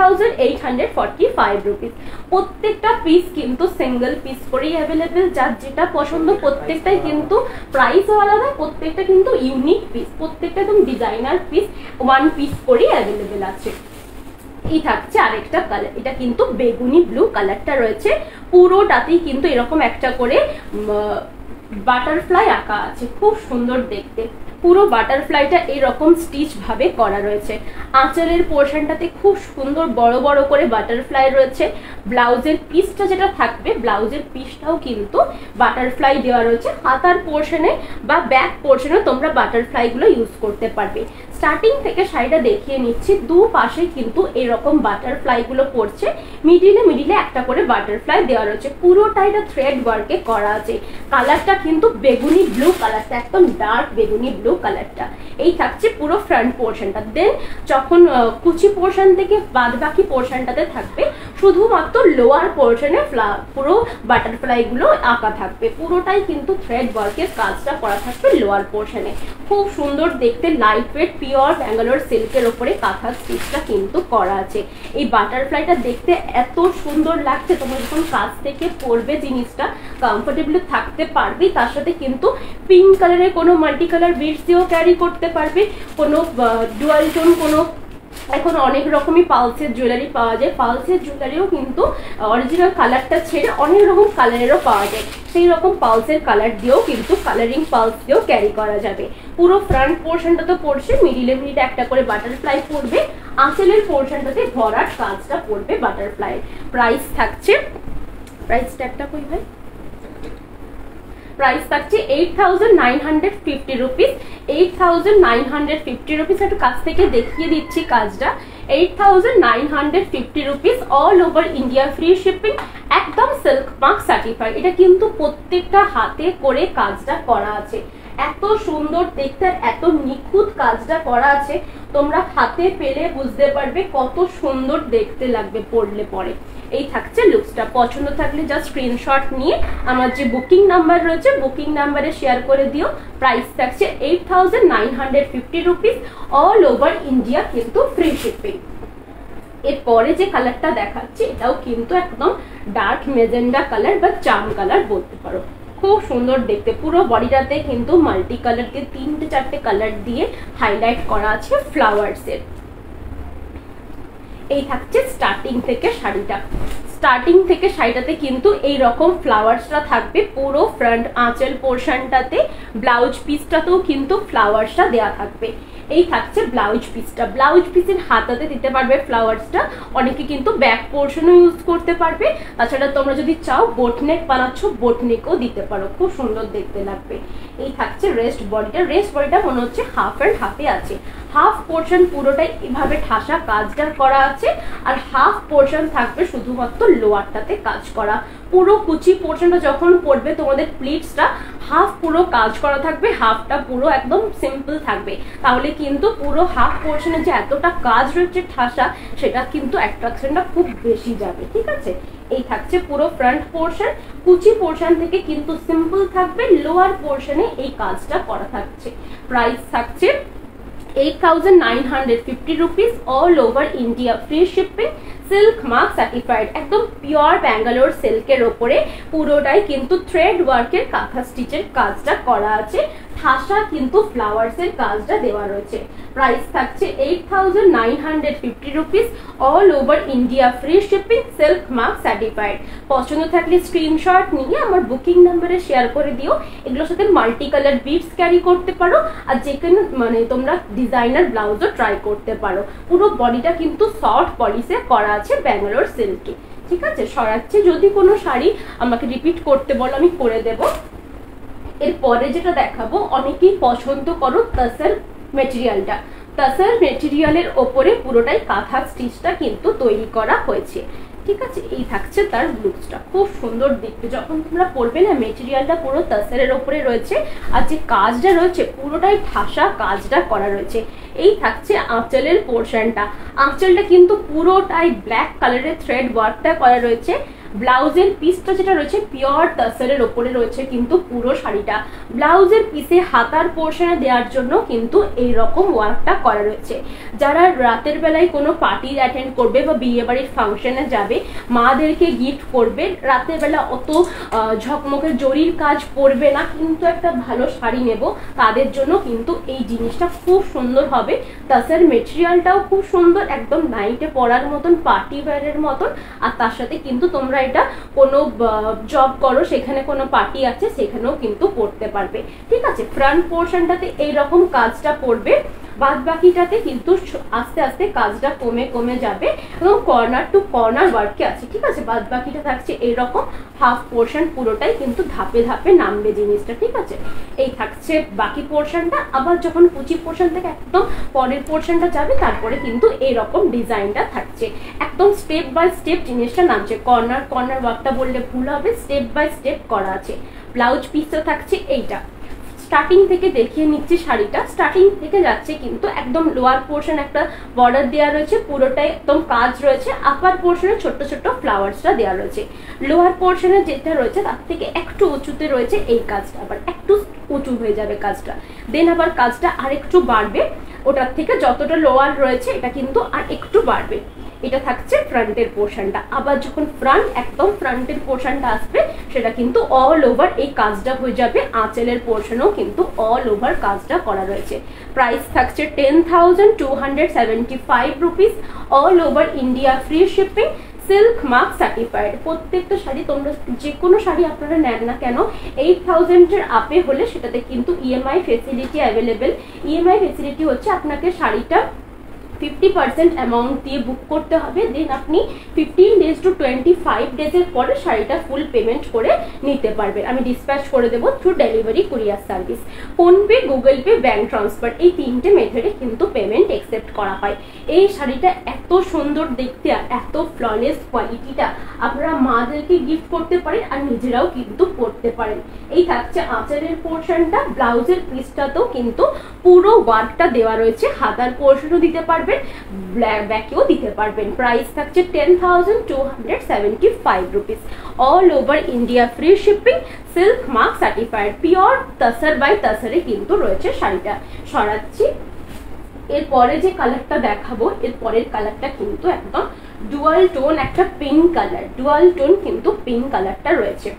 9845 রুপিস। প্রত্যেকটা পিস কিন্তু সিঙ্গেল পিস করেই অ্যাভেলেবেল, যার যেটা পছন্দ প্রত্যেকটাই কিন্তু প্রাইসও আলাদা, প্রত্যেকটা কিন্তু ইউনিক পিস, প্রত্যেকটা একদম ডিজাইনার পিস, ওয়ান পিস করেই অ্যাভেলেবেল আছে। এই থাকছে আরেকটা কালার, এটা কিন্তু বেগুনি ব্লু কালারটা রয়েছে। পুরোটাতেই কিন্তু এরকম একটা করে বাটারফ্লাই আঁকা আছে, খুব সুন্দর দেখতে। পুরো বাটারফ্লাইটা এরকম স্টিচ ভাবে করা রয়েছে। আঁচলের পোর্শনটাতে খুব সুন্দর বড় বড় করে বাটারফ্লাই রয়েছে। ব্লাউজের পিসটা যেটা থাকবে, ব্লাউজের পিসটাও কিন্তু বাটারফ্লাই দেওয়া রয়েছে। হাতার পোর্শনে বা ব্যাক পোর্শনে তোমরা বাটারফ্লাই গুলো ইউজ করতে পারবে। স্টার্টিং থেকে শাড়িটা দেখিয়ে নিচ্ছি, দু পাশে কিন্তু এরকম বাটারফ্লাই গুলো পড়ছে, মিডিলে মিডিলে একটা করে বাটারফ্লাই দেওয়া রয়েছে। পুরোটা এটা থ্রেড ওয়ার্কে করা আছে। কালারটা কিন্তু বেগুনি ব্লু কালারটা, একদম ডার্ক বেগুনি ব্লু কালারটা। এই থাকছে পুরো ফ্রন্ট পোর্শনটা। দেন যখন কুচি পোর্শন থেকে বাদ বাকি পোর্শনটাতে থাকবে শুধুমাত্র লোয়ার পোর্শনে পুরো বাটারফ্লাই গুলো আঁকা থাকবে। পুরোটাই কিন্তু থ্রেড ওয়ার্কের কাজটা করা থাকবে লোয়ার পোর্শনে। খুব সুন্দর দেখতে, লাইট ওয়েট পিওর ব্যাঙ্গালোর সিল্কের ওপরে কাঁথা স্টিচটা কিন্তু করা আছে। এই বাটারফ্লাইটা দেখতে এত সুন্দর লাগছে, তোমরা যখন কাছ থেকে পরবে জিনিসটা কমফোর্টেবলি থাকতে পারবে। তার সাথে কিন্তু পিঙ্ক কালারের কোনো মাল্টি কালার বিডস দিয়েও ক্যারি করতে পারবে, কোনো ডুয়াল টোন কোনো এখন অনেক রকমই পালসের জুয়েলারি পাওয়া যায়। পালসের জুয়েলারিও কিন্তু অরিজিনাল কালারটা ছেড়ে অনেক রকম কালারেরও পাওয়া যায়। সেই রকম পালসের কালার দিয়েও কিন্তু কালারিং পালস দিয়েও ক্যারি করা যাবে। পুরো ফ্রন্ট পোর্শনটা তো পড়ছে, মিডিলে মিডিলে একটা করে বাটারফ্লাই পড়বে। আঁচলের পোর্শনটাতে ভরাট কাজটা পড়বে বাটারফ্লাই। প্রাইস থাকছে, প্রাইসটা একটা কই ভাই, প্রাইস থাকছে 8950 রুপিস। 8950 রুপিস। একটু কাছ থেকে দেখিয়ে দিচ্ছি কাজটা। 8950 rupees, all over India free shipping, একদম সিল্ক মার্ক সার্টিফাইড। এটা কিন্তু প্রত্যেকটা হাতে করে কাজটা করা আছে। এত সুন্দর দেখতে, এত নিখুঁত কাজটা করা আছে, তোমরা হাতে পেলে বুঝতে পারবে কত সুন্দর দেখতে লাগবে পরলে পরে। এই থাকছে লুকসটা। পছন্দ থাকলে জাস্ট স্ক্রিনশট নিয়ে আমার যে বুকিং নাম্বার রয়েছে বুকিং নাম্বারে শেয়ার করে দিও। প্রাইস থাকছে 8950 রুপিস, অল ওভার ইন্ডিয়া কিন্তু ফ্রি শিপিং। এরপরে যে কালারটা দেখাচ্ছি এটাও কিন্তু একদম ডার্ক মেজেন্ডা কালার বা চাম কালার বলতে পারো। খুব সুন্দর দেখতে, পুরো বডিটাতে কিন্তু মাল্টি কালার দিয়ে 3-4টে কালার দিয়ে হাইলাইট করা আছে ফ্লাওয়ার্সের। এই থাকছে স্টার্টিং থেকে শাড়িটা। স্টার্টিং থেকে শাড়িটাতে কিন্তু এই রকম ফ্লাওয়ার্সটা থাকবে পুরো ফ্রন্ট আঁচল পোর্শনটাতে। ব্লাউজ পিসটাতেও কিন্তু ফ্লাওয়ার্সটা দেওয়া থাকবে। এই থাকছে ব্লাউজ পিসটা। ব্লাউজ পিসের হাতাতে দিতে পারবে ফ্লাওয়ার্সটা। অনেকে কিন্তু ব্যাক পোর্শনও ইউজ করতে পারবে। তাছাড়া তোমরা যদি চাও বোটনেক বানাচ্ছ বোটনেকও দিতে পারো, খুব সুন্দর দেখতে লাগবে। এই থাকছে রেস্ট বডিটা। রেস্ট বডিটা মনে হচ্ছে হাফ অ্যান্ড হাফে আছে। হাফ পোর্শন পুরোটাই এভাবে ঠাসা কাজটা করা আছে, আর হাফ পোর্শন থাকবে শুধুমাত্র লোয়ারটাতে কাজ করা। পুরো কুচি পোর্শনটা যখন পড়বে তোমাদের প্লিটসটা হাফ পুরো কাজ করা থাকবে, হাফটা পুরো একদম সিম্পল থাকবে। তাহলে কিন্তু পুরো হাফ পোর্শনে যে এতটা কাজ রয়েছে ঠাসা, সেটা কিন্তু অ্যাট্রাকশনটা খুব বেশি যাবে। ঠিক আছে, এই থাকছে পুরো ফ্রন্ট পোর্শন। কুচি পোর্শন থেকে কিন্তু সিম্পল থাকবে, লোয়ার পোর্শনে এই কাজটা করা থাকছে। প্রাইস থাকছে 8950 rupees, all over India free shipping, silk mark certified, একদম পিওর ব্যাঙ্গালোর সিল্কের ওপরে পুরোটাই কিন্তু থ্রেড ওয়ার্কের কাঁথা স্টিচের কাজটা করা আছে। ঠাসা কিন্তু ফ্লাওয়ার্স এর কাজটা দেওয়া রয়েছে। প্রাইস থাকছে 8950 rupees, all over India, free shipping, silk mark certified. পছন্দ থাকলে স্ক্রিনশট নিয়ে আমার বুকিং নাম্বারে শেয়ার করে দিও। এগুলোর সাথে মাল্টি কালার বিডস ক্যারি করতে পারো, আর যে কোনো মানে তোমরা ডিজাইনার ব্লাউজও ট্রাই করতে পারো। পুরো বডিটা কিন্তু সফট পলিশে করা আছে ব্যাঙ্গালোর সিল্কে। ঠিক আছে, সরাচ্ছে যদি কোনো শাড়ি আমাকে রিপিট করতে বলো আমি করে দেব। এরপরে যেটা দেখাবো, অনেকেই পছন্দ করো তাসার মেটেরিয়ালটা। তাসার মেটেরিয়ালের ওপরে পুরোটাই কাঁথা স্টিচটা কিন্তু তৈরি করা হয়েছে। ঠিক আছে, এই থাকছে তার লুকসটা, খুব সুন্দর দেখতে। যখন তোমরা পরবে না, মেটেরিয়ালটা পুরো তাসারের ওপরে রয়েছে, আর যে কাজটা রয়েছে পুরোটাই ঠাসা কাজটা করা রয়েছে। এই থাকছে আঁচলের পোর্শনটা। আঁচলটা কিন্তু পুরোটাই ব্ল্যাক কালারের থ্রেড ওয়ার্কটা করা রয়েছে। ব্লাউজের পিসটা যেটা রয়েছে পিওর তাসারের ওপরে রয়েছে কিন্তু পুরো শাড়িটা। ব্লাউজের পিসে হাতার পোর্শনে দেওয়ার জন্য কিন্তু এই রকম ওয়ার্কটা করা রয়েছে। যারা রাতের বেলায় কোনো পার্টি অ্যাটেন্ড করবে বা বিয়ে বাড়ির ফাংশনে যাবে, মাদেরকে গিফট করবে, রাতের বেলা অত ঝকমকের জরির কাজ পরবে না, কিন্তু একটা ভালো শাড়ি নেব, তাদের জন্য কিন্তু এই জিনিসটা খুব সুন্দর হবে। তাসার মেটেরিয়ালটাও খুব সুন্দর, একদম নাইটে পরার মতন, পার্টি ওয়্যারের মতন। আর তার সাথে কিন্তু তোমরা এটা কোনো জব করো, সেখানে কোনো পার্টি আছে, সেখানেও কিন্তু পরতে পারবে। ঠিক আছে, ফ্রন্ট পোর্শনটাতে এইরকম কাজটা পড়বে, বাদ বাকিটাতে কিন্তু আস্তে আস্তে কাজটা কমে কমে যাবে এবং কর্নার টু কর্নার ওয়ার্কে আছে। ঠিক আছে, বাদ বাকিটা থাকছে এইরকম হাফ পোর্শন, পুরোটাই কিন্তু ধাপে ধাপে নামবে জিনিসটা। ঠিক আছে, এই থাকছে বাকি পোর্শনটা। আবার যখন কুচি পোর্শন থেকে একদম পরের পোর্শনটা যাবে, তারপরে কিন্তু এইরকম ডিজাইনটা থাকছে, একদম স্টেপ বাই স্টেপ জিনিসটা নামছে। কর্নার কর্নার ওয়ার্কটা বললে ভুল হবে, স্টেপ বাই স্টেপ করা আছে। ব্লাউজ পিসটা থাকছে এইটা। স্টার্টিং থেকে দেখিয়ে নিচ্ছি শাড়িটা। স্টার্টিং থেকে যাচ্ছে কিন্তু একদম লোয়ার পোর্শন একটা বর্ডার দেওয়া রয়েছে, পুরোটাই একদম কাজ রয়েছে। আপার পোর্শনে ছোট্ট ছোট্ট ফ্লাওয়ার্সটা দেওয়া রয়েছে। লোয়ার পোর্শনে যেটা রয়েছে তার থেকে একটু উঁচুতে রয়েছে এই কাজটা, আবার একটু উঁচু হয়ে যাবে কাজটা, দেন আবার কাজটা আর একটু বাড়বে, ওটার থেকে যতটা লোয়ার রয়েছে এটা কিন্তু আর একটু বাড়বে। এটা থাকছে ফ্রন্টের পোর্শনটা। আবার যখন ফ্রন্ট একদম ফ্রন্টের পোর্শনটা আসবে, সেটা কিন্তু অল ওভার এই কাজটা হয়ে যাবে। আঁচলের পোর্শনেও কিন্তু অল ওভার কাজটা করা রয়েছে। প্রাইস থাকছে 10,275 rupees, all over India, free shipping, silk mark certified. প্রত্যেকটা শাড়ি তোমরা যে কোনো শাড়ি আপনারা নেন না কেন 8,000 এর আপে হলে সেটাতে কিন্তু EMI facility available. EMI facility হচ্ছে আপনাকে শাড়িটা 50% অ্যামাউন্ট দিয়ে বুক করতে হবে, দেন আপনি 15 days to 25 days পরে শাড়িটা ফুল পেমেন্ট করে নিতে পারবেন। আমি ডিসপ্যাচ করে দেবো through delivery courier service. PhonePe, Google pay, bank transfer, এই তিনটে মেথডে কিন্তু পেমেন্ট অ্যাকসেপ্ট করা হয়। এই শাড়িটা এত সুন্দর দেখতে আর এত ফ্ললেস কোয়ালিটিটা আপনারা মাদেরকে গিফট করতে পারেন আর নিজেরাও কিন্তু পরতে পারেন। এই থাকছে আঁচলের পোর্শনটা। ব্লাউজের পিসটাতেও কিন্তু পুরো ওয়ার্কটা দেওয়া রয়েছে, হাতার পোর্শনও দিতে পারবেন, ব্যাকেও দিতে পারবেন। প্রাইস থাকছে 10,275 rupees, all over India, free shipping, silk mark certified, pure tussar by তাসারে কিন্তু রয়েছে শাড়িটা। সরাচ্ছি। এরপরে যে কালারটা দেখাবো, এর পরের কালারটা কিন্তু একদম ডুয়াল টোন, একটা পিঙ্ক কালার, ডুয়াল টোন কিন্তু পিঙ্ক কালারটা রয়েছে।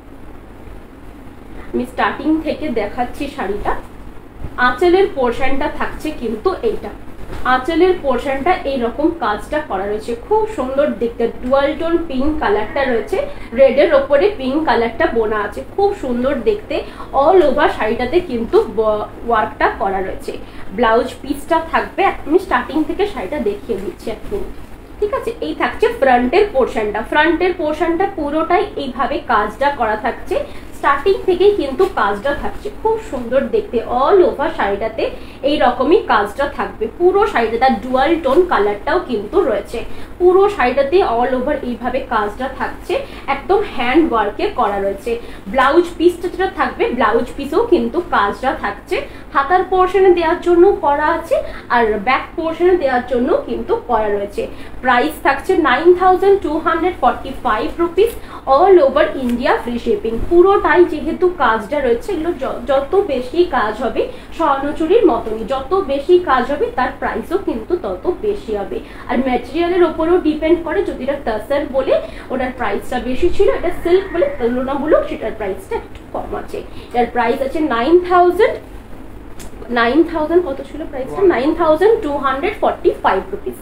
আমি স্টার্টিং থেকে দেখাচ্ছি শাড়িটা। আঁচলের পোর্শনটা থাকছে কিন্তু এইটা। আঁচলের পোর্শনটা এইরকম কাজটা করা রয়েছে, খুব সুন্দর দেখতে। ডুয়াল টোন পিঙ্ক কালারটা রয়েছে, রেডের ওপরে পিঙ্ক কালারটা বোনা আছে, খুব সুন্দর দেখতে। অল ওভার শাড়িটাতে কিন্তু ওয়ার্কটা করা রয়েছে। ব্লাউজ পিসটা থাকবে, আমি স্টার্টিং থেকে শাড়িটা দেখিয়ে দিচ্ছি এখন। ঠিক আছে, এই থাকছে ফ্রন্টের পোর্শনটা। ফ্রন্টের পোর্শনটা পুরোটাই এইভাবে কাজটা করা থাকছে, স্টার্টিং থেকেই কিন্তু কাজটা থাকছে, খুব সুন্দর দেখতে। অল ওভার শাড়িটাতে এই রকমই কাজটা থাকবে। পুরো শাড়িটা ডুয়াল টোন কালারটাও কিন্তু রয়েছে, পুরো শাড়িটাতে অল ওভার এইভাবে কাজটা থাকছে, একদম হ্যান্ড ওয়ার্কে করা রয়েছে। ব্লাউজ পিসটা যেটা থাকবে, ব্লাউজ পিসেও কিন্তু কাজটা থাকছে, হাতার পোর্শনে দেওয়ার জন্য করা আছে আর ব্যাক পোর্শনে দেওয়ার জন্য কিন্তু করা রয়েছে। প্রাইস থাকছে 9,245 rupees, all over India, free shipping. পুরোটাই যেহেতু কাজটা রয়েছে, এগুলো যত বেশি কাজ হবে স্বর্ণচুরির মতনই, যত বেশি কাজ হবে তার প্রাইসও কিন্তু তত বেশি হবে। আর ম্যাটেরিয়ালের ওপরেও ডিপেন্ড করে, যদি এটা টাসার বলে ওটার প্রাইসটা বেশি ছিল, এটা সিল্ক বলে তুলনামূলক সেটার প্রাইসটা একটু কম আছে। এটার প্রাইস আছে 9,000 9000 কত ছিল প্রাইসটা, 9245 রুপিস,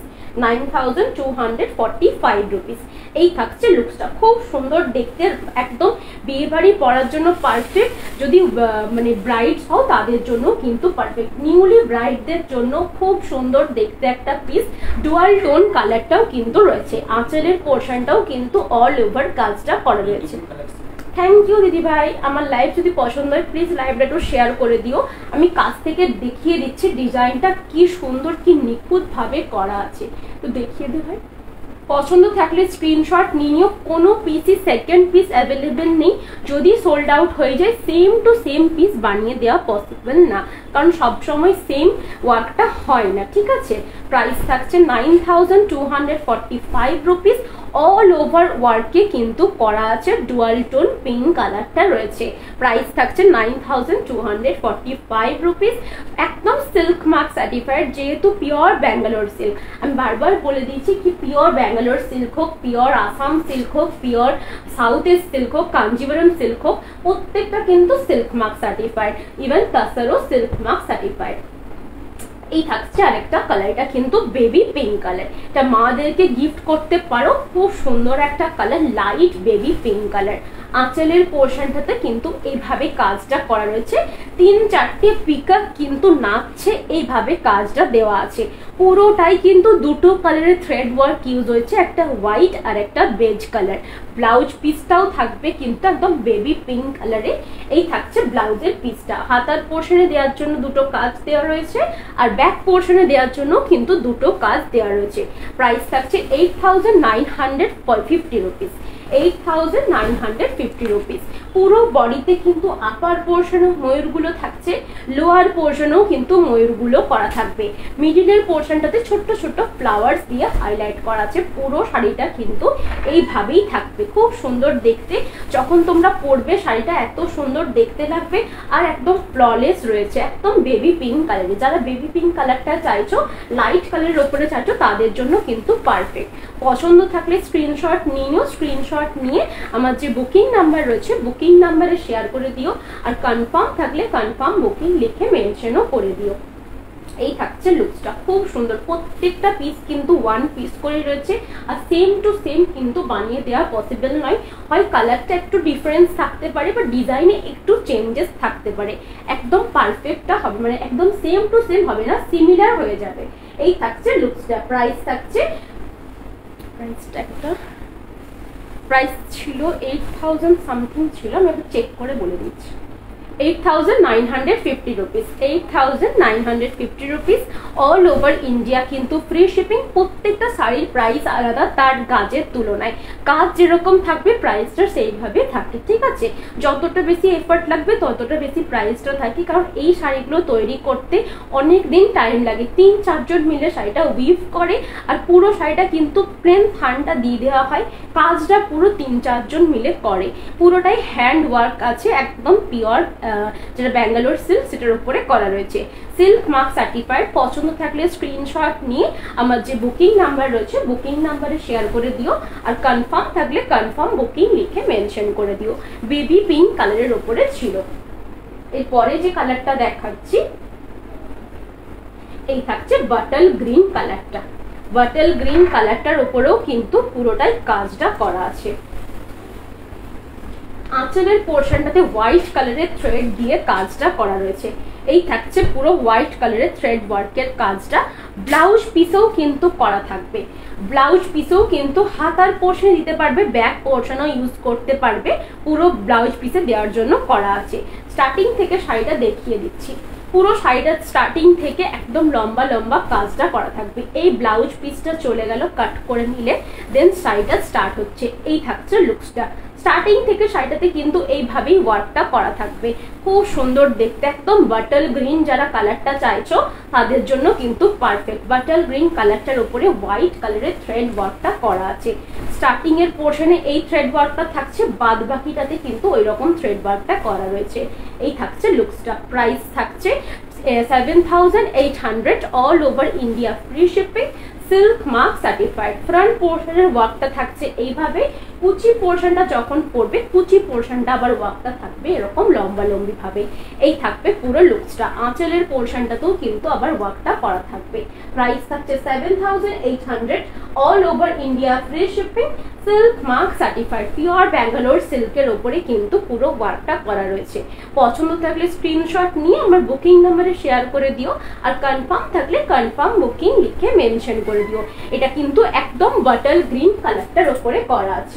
9245 রুপিস। এই থাকছে লুকসটা, খুব সুন্দর দেখতে, একদম বিয়ে বাড়ি পরার জন্য পারফেক্ট। যদি মানে ব্রাইডস হও তাদের জন্য কিন্তু পারফেক্ট, নিউলি ব্রাইডদের জন্য খুব সুন্দর দেখতে একটা পিস। ডুয়াল টোন কালারটাও কিন্তু রয়েছে, আঁচলের পোর্শনটাও কিন্তু অল ওভার কাজটা করা রয়েছে। থ্যাংক ইউ দিদি ভাই। আমার লাইভ যদি পছন্দ হয় প্লিজ লাইভটা একটু শেয়ার করে দিও। আমি কাছ থেকে দেখিয়ে দিচ্ছি ডিজাইনটা কি সুন্দর, কি নিখুঁতভাবে করা আছে, তো দেখিয়ে দিই ভাই। পছন্দ থাকলে স্ক্রিনশট নিয়ে নিও। কোনো পিসই সেকেন্ড পিস অ্যাভেলেবেল নেই, যদি সোল্ড আউট হয়ে যায় সেম টু সেম পিস বানিয়ে দেওয়া পসিবল না, কারণ সবসময় সেম ওয়ার্কটা হয় না, ঠিক আছে। প্রাইস থাকছে 9245 রুপিস। অল ওভার ওয়ার্কে কিন্তু করা আছে, ডুয়াল টোন পিঙ্ক কালারটা রয়েছে। প্রাইস থাকছে 9245 রুপিস। একদম সিল্ক মার্ক সার্টিফাইড, যেহেতু পিওর ব্যাঙ্গালোর সিল্ক। আমি বারবার বলে দিয়েছি কি পিওর ব্যাঙ্গালোর সিল্ক হোক, পিওর আসাম সিল্ক হোক, পিওর সাউথ ইস্ট সিল্ক হোক, কাঞ্জিবরম সিল্ক হোক, প্রত্যেকটা কিন্তু সিল্ক মার্ক সার্টিফাইড, ইভেন তাসারও সিল্ক মার্ক সার্টিফাইড। এই থাকছে আরেকটা কালার, এটা কিন্তু বেবি পিঙ্ক কালার, এটা মাদেরকে গিফট করতে পারো, খুব সুন্দর একটা colour, light baby pink colour. আঁচলের পোর্শনটাতে কিন্তু এইভাবে কাজটা করা রয়েছে, 3-4টে পিকক কিন্তু নাচছে, এইভাবে কাজটা দেওয়া আছে। পুরোটাই কিন্তু দুটো কালারের থ্রেড ওয়ার্ক ইউজ হয়েছে, একটা হোয়াইট আর একটা বেজ কালার। ব্লাউজ পিসটাও থাকবে কিন্তু একদম বেবি পিঙ্ক কালারে। এই থাকছে ব্লাউজের পিসটা, হাতার পোর্শনে দেওয়ার জন্য দুটো কাজ দেওয়া রয়েছে, আর ব্যাক পোর্শনে দেওয়ার জন্য কিন্তু দুটো কাজ দেওয়া রয়েছে। প্রাইস থাকছে 8950 রুপিস, 8950 রুপিস। পুরো বডিতে কিন্তু আপার পোর্শনে ময়ূরগুলো থাকছে, লোয়ার পোর্শনেও কিন্তু ময়ূরগুলো করা থাকবে। মিডিলের পোর্শনটাতে ছোট্ট ছোট্ট ফ্লাওয়ার্স দিয়ে হাইলাইট করা আছে। পুরো শাড়িটা কিন্তু এইভাবেই থাকবে, খুব সুন্দর দেখতে। যখন তোমরা পরবে শাড়িটা এত সুন্দর দেখতে লাগবে, আর একদম ফ্ললেস রয়েছে, একদম বেবি পিঙ্ক কালারে। যারা বেবি পিঙ্ক কালারটা চাইছো, লাইট কালারের ওপরে চাইছো, তাদের জন্য কিন্তু পারফেক্ট। পছন্দ থাকলে স্ক্রিনশট নিয়ে নিও, স্ক্রিনশট নিয়ে আমার যে বুকিং নাম্বার রয়েছে বুকিং নাম্বারে শেয়ার করে দিও, আর কনফার্ম থাকলে কনফার্ম বুকিং লিখে মেনশনও করে দিও। এই থাকছে লুকসটা, খুব সুন্দর। প্রত্যেকটা পিস কিন্তু ওয়ান পিস করে রয়েছে, আর সেম টু সেম কিন্তু বানিয়ে দেওয়া পসিবল নয়। হয় কালারটা একটু ডিফারেন্স থাকতে পারে, বা ডিজাইনে একটু চেঞ্জেস থাকতে পারে, একদম পারফেক্টটা হবে, মানে একদম সেম টু সেম হবে না, সিমিলার হয়ে যাবে। এই থাকছে লুকসটা। প্রাইস থাকছে, প্রাইস ছিল 8000 সামথিং ছিল, আমি একটু চেক করে বলে দিচ্ছি। 8950 rupees, 8950 rupees. All over India কিন্তু ফ্রি শিপিং। প্রত্যেকটা শাড়ির প্রাইস আলাদা তার কাজের তুলনায়, কাজ যেরকম থাকবে প্রাইসটা সেইভাবে থাকে, ঠিক আছে। যতটা বেশি এফর্ট লাগবে ততটা বেশি প্রাইসটা থাকে, কারণ এই শাড়িগুলো তৈরি করতে অনেক দিন টাইম লাগে। 3-4 জন মিলে শাড়িটা উইভ করে, আর পুরো শাড়িটা কিন্তু প্লেন থানটা দিয়ে দেওয়া হয়, কাজটা পুরো 3-4 জন মিলে করে। পুরোটাই হ্যান্ড ওয়ার্ক আছে, একদম পিওর যেটা ব্যাঙ্গালোর সিল্ক সেটার উপরে করা রয়েছে, সিল্ক মার্ক সার্টিফাইড। পছন্দ থাকলে স্ক্রিনশট নিয়ে আমার যে বুকিং নাম্বার রয়েছে বুকিং নাম্বারে শেয়ার করে দিও, আর কনফার্ম থাকলে কনফার্ম বুকিং লিখে মেনশন করে দিও। বেবি পিঙ্ক কালারের উপরে ছিল। এরপরে যে কালারটা দেখাচ্ছি, এই থাকছে বাটল গ্রিন কালারটা। বাটল গ্রিন কালারটার উপরেও কিন্তু পুরোটাই কাজটা করা আছে। আঁচলের পোর্শনটাতে হোয়াইট কালারের থ্রেড দিয়ে কাজটা করা রয়েছে। এই থাকছে পুরো হোয়াইট কালারের থ্রেড ওয়ার্কের কাজটা। ব্লাউজ পিসেও কিন্তু করা থাকবে, ব্লাউজ পিসেও কিন্তু হাতার পোর্শনে দিতে পারবে, ব্যাক পোর্শনও ইউজ করতে পারবে, পুরো ব্লাউজ পিসে দেওয়ার জন্য করা আছে। স্টার্টিং থেকে শাড়িটা দেখিয়ে দিচ্ছি, পুরো শাড়িটা স্টার্টিং থেকে একদম লম্বা লম্বা কাজটা করা থাকবে। এই ব্লাউজ পিসটা চলে গেল কাট করে নিলে, দেন শাড়িটা স্টার্ট হচ্ছে। এই থাকছে লুকসটা। স্টার্টিং থেকে শাড়িটাতে কিন্তু এইভাবেই ওয়ার্কটা করা থাকবে, খুব সুন্দর দেখতে। একদম বাটল গ্রিন যারা কালারটা চাইছো তাদের জন্য কিন্তু পারফেক্ট। বাটল গ্রিন কালারটার উপরে হোয়াইট কালারের থ্রেড ওয়ার্কটা করা আছে। স্টার্টিং এর পোর্শনে এই থ্রেড ওয়ার্কটা থাকছে, বাদ বাকিটাতে কিন্তু ওই রকম থ্রেড ওয়ার্কটা করা রয়েছে। এই থাকছে লুকসটা। প্রাইস থাকছে 7800 all over India free shipping, silk mark certified. Front পোর্শনের ওয়ার্কটা থাকছে এইভাবে, কুচি পোর্শনটা যখন পড়বে কুচি পোর্শনটা আবার ওয়ার্কটা থাকবে এরকম লম্বা লম্বি ভাবে। এই থাকবে পুরো লুকসটা। আঁচলের পোর্শনটাতেও কিন্তু আবার ওয়ার্কটা করা থাকবে। প্রাইস থাকছে 7800, all over India free shipping, silk mark certified, pure Bangalore সিল্কের ওপরে কিন্তু পুরো ওয়ার্কটা করা রয়েছে। পছন্দ থাকলে স্ক্রিনশট নিয়ে আমার বুকিং নাম্বারে শেয়ার করে দিও, আর কনফার্ম থাকলে কনফার্ম বুকিং লিখে মেনশন করে দিও। এটা কিন্তু একদম বটল গ্রিন কালারটার ওপরে করা আছে।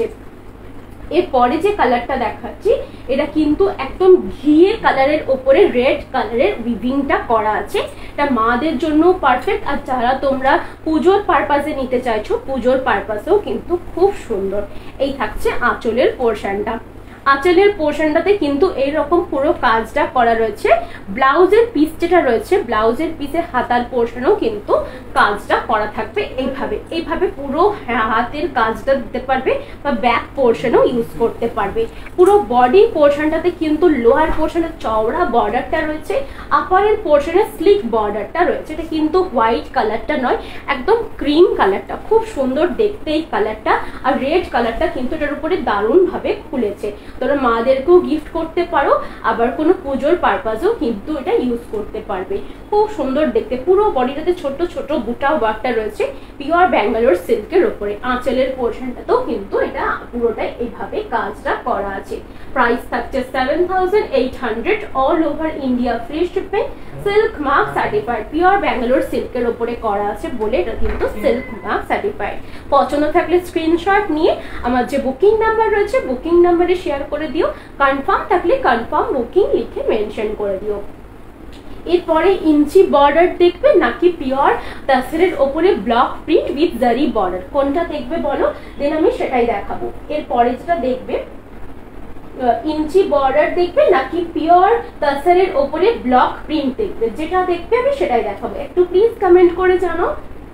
এরপরে যে কালারটা দেখাচ্ছি এটা কিন্তু একদম ঘিয়ে কালারের ওপরে রেড কালারের উইভিংটা করা আছে। এটা মাদের জন্য পারফেক্ট, আর যারা তোমরা পুজোর পারপাসে নিতে চাইছো পুজোর পারপাসেও কিন্তু খুব সুন্দর। এই থাকছে আঁচলের পোর্শনটা। আঁচলের পোর্শনটাতে কিন্তু এইরকম পুরো কাজটা করা রয়েছে। ব্লাউজের পিস যেটা রয়েছে ব্লাউজের পিসের হাতার পোর্শনেও কিন্তু কাজটা করা থাকবে এইভাবে। এইভাবে পুরো হাতের কাজটা দিতে পারবে বা ব্যাক পোর্শনেও ইউজ করতে পারবে। পুরো বডি পোর্শনটাতে কিন্তু লোয়ার পোর্শনের চওড়া বর্ডারটা রয়েছে, আপারের পোর্শনে স্লিক বর্ডারটা রয়েছে। এটা কিন্তু হোয়াইট কালারটা নয়, একদম ক্রিম কালারটা, খুব সুন্দর দেখতে এই কালারটা। আর রেড কালারটা কিন্তু এটার উপরে দারুণ ভাবে খুলেছে। তোমরা মাদেরকেও গিফট করতে পারো, আবার কোনো পুজোর পারপাসেও কিন্তু এটা ইউজ করতে পারবে। খুব সুন্দর দেখতে। পুরো বডিটাতে ছোট ছোট বুটা ওয়ার্কটা রয়েছে পিওর ব্যাঙ্গালোর সিল্কের ওপরে। আঁচলের পোর্শনটাতেও কিন্তু এটা পুরোটাই এইভাবে কাজটা করা আছে। প্রাইস থাকছে 7800, all over India free shipping, silk mark certified, pure Bangalore সিল্কের ওপরে করা আছে বলে এটা কিন্তু সিল্ক মার্ক সার্টিফাইড। পছন্দ থাকলে স্ক্রিনশট নিয়ে আমার যে বুকিং নাম্বার রয়েছে বুকিং নাম্বারে শেয়ার করে দিও, কনফার্ম থাকলে কনফার্ম বুকিং লিখে মেনশন করে দিও। এরপরে ইঞ্চি বর্ডার দেখবে নাকি পিওর তাসরের ওপরে block print with zari border, কোনটা দেখবে বলো, দেন আমি সেটাই দেখাবো। এরপরে যেটা দেখবে ইঞ্চি বর্ডার দেখবে নাকি পিওর তাসরের ওপরে ব্লক প্রিন্ট দেখবে, যেটা দেখবে আমি সেটাই দেখাবো। একটু প্লিজ কমেন্ট করে জানাও।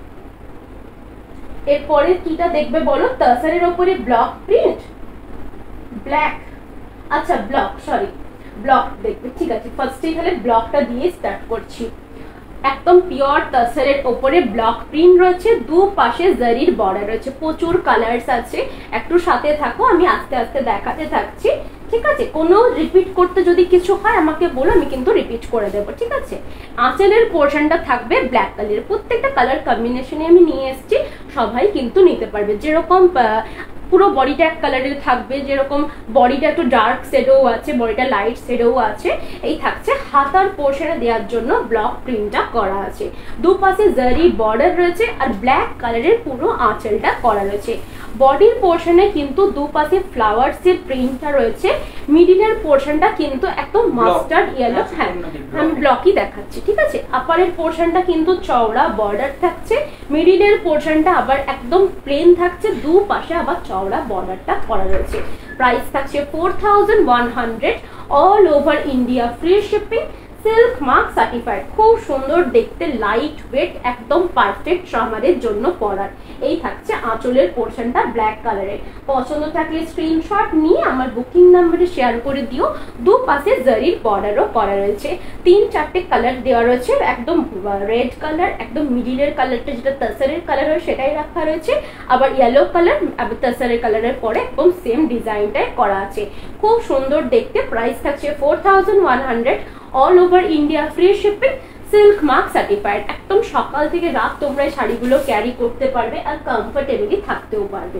এরপরে কিটা দেখবে বলো, তাসরের ওপরে ব্লক প্রিন্ট, ব্ল্যাক, আচ্ছা ব্লক, সরি ব্লক দেখবে। ঠিক আছে, ফার্স্টে তাহলে ব্লকটা দিয়ে স্টার্ট করছি। একদম পিওর তাসরের ওপরে ব্লক প্রিন্ট রয়েছে, দু পাশে জারির বর্ডার রয়েছে, প্রচুর কালারস আছে। একটু সাথে থাকো, আমি আস্তে আস্তে দেখাতে থাকছি। ঠিক আছে, কোনো রিপিট করতে যদি কিছু হয় আমাকে বলো, আমি কিন্তু রিপিট করে দেবো। ঠিক আছে, আঁচলের পোর্শনটা থাকবে ব্ল্যাক কালারের। প্রত্যেকটা কালার কম্বিনেশনে আমি নিয়ে এসেছি, সবাই কিন্তু নিতে পারবে। যেরকম পুরো বডিটা এক কালারের থাকবে, যেরকম বডিটা একটু ডার্ক শেডও আছে, বডিটা লাইট শেডও আছে। এই থাকছে হাতার পোর্শনে দেওয়ার জন্য ব্লক প্রিন্টটা করা আছে, দুপাশে জারি বর্ডার রয়েছে, আর ব্ল্যাক কালারের পুরো আঁচলটা করা রয়েছে। বডির পোর্শনে কিন্তু দুপাশে ফ্লাওয়ার্সের প্রিন্টটা রয়েছে, মিডিলের পোর্শনটা কিন্তু একদম মাস্টার্ড ইয়েলো, হ্যাঁ আমি ব্লকই দেখাচ্ছি। ঠিক আছে, আপারের পোর্শনটা কিন্তু চওড়া বর্ডার থাকছে, মিডিলের পোর্শনটা আবার একদম প্লেন থাকছে, দুপাশে আবার চওড়া বর্ডারটা করা রয়েছে। প্রাইস থাকছে 4100, all over India free shipping, silk mark certified. খুব সুন্দর দেখতে, লাইট ওয়েট, একদম পারফেক্ট সামারের জন্য পরার। এই থাকছে আঁচলের পোর্শনটা ব্ল্যাক কালারের। পছন্দ থাকলে স্ক্রিনশট নিয়ে আমার বুকিং নাম্বারে শেয়ার করে দিও। দুপাশে জারির বর্ডারও করা রয়েছে, 3-4টে কালার দেওয়া রয়েছে। একদম রেড কালার, একদম মিডিলের কালারটা যেটা তাসরের কালার হয় সেটাই রাখা রয়েছে, আবার ইয়েলো কালার, আবার তাসরের কালারের পরে একদম সেম ডিজাইনটাই করা আছে। খুব সুন্দর দেখতে। প্রাইস থাকছে 4100, all over India free shipping, silk mark certified. একদম সকাল থেকে রাত তোমরা এই শাড়িগুলো ক্যারি করতে পারবে আর কমফোর্টেবলি থাকতেও পারবে।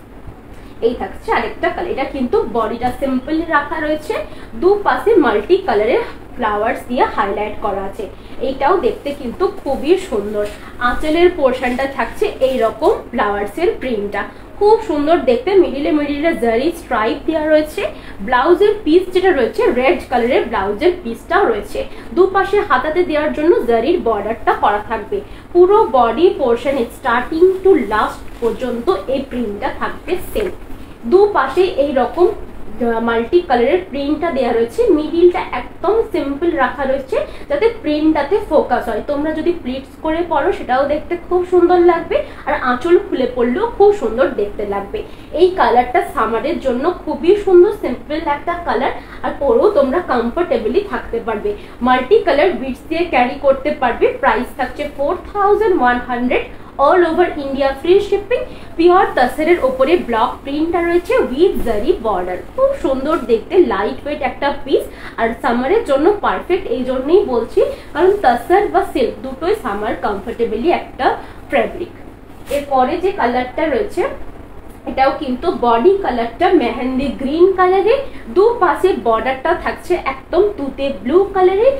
এই থাকছে আরেকটা কালার, এটা কিন্তু বডিটা সিম্পল রাখা রয়েছে, দুপাশে মাল্টি কালারের ফ্লাওয়ার্স দিয়ে হাইলাইট করা আছে। এইটাও দেখতে কিন্তু খুবই সুন্দর। আঁচলের পোর্শনটা থাকছে এইরকম ফ্লাওয়ার্সের প্রিন্টটা, খুব সুন্দর দেখতে। মিডিলে জারি স্ট্রাইপ দেওয়া রয়েছে। ব্লাউজের পিস যেটা রয়েছে রেড কালারের ব্লাউজের পিসটাও রয়েছে, দুপাশে হাতাতে দেওয়ার জন্য জারির বর্ডারটা করা থাকবে। পুরো বডি পোর্শনে স্টার্টিং টু লাস্ট পর্যন্ত এই প্রিন্টটা থাকবে সেম। দুপাশে এইরকম মাল্টি কালারের প্রিন্টটা দেওয়া রয়েছে, মিডিলটা একদম সিম্পল রাখা রয়েছে যাতে প্রিন্টটাতে ফোকাস হয়। তোমরা যদি প্লিটস করে পরো সেটাও দেখতে খুব সুন্দর লাগবে, আর আঁচল খুলে পড়লেও খুব সুন্দর দেখতে লাগবে। এই কালারটা সামারের জন্য খুবই সুন্দর, সিম্পল একটা কালার, আর পরেও তোমরা কমফোর্টেবলি থাকতে পারবে। মাল্টি কালার বিটস দিয়ে ক্যারি করতে পারবে। প্রাইস থাকছে 4100, all over India free shipping, pure তাসরের ওপরে ব্লক প্রিন্টটা রয়েছে উইথ জারি বর্ডার। খুব সুন্দর দেখতে, লাইট ওয়েট একটা পিস, আর সামারের জন্য পারফেক্ট। এই জন্যই বলছি, কারণ তাসর বা সিল্ক দুটোই সামার কমফোর্টেবলি একটা ফ্যাব্রিক। এরপরে যে কালারটা রয়েছে এটাও কিন্তু বডি কালারটা মেহেন্দি গ্রিন কালারে, দুপাশে বর্ডারটা থাকছে একদম তুতে ব্লু কালারে,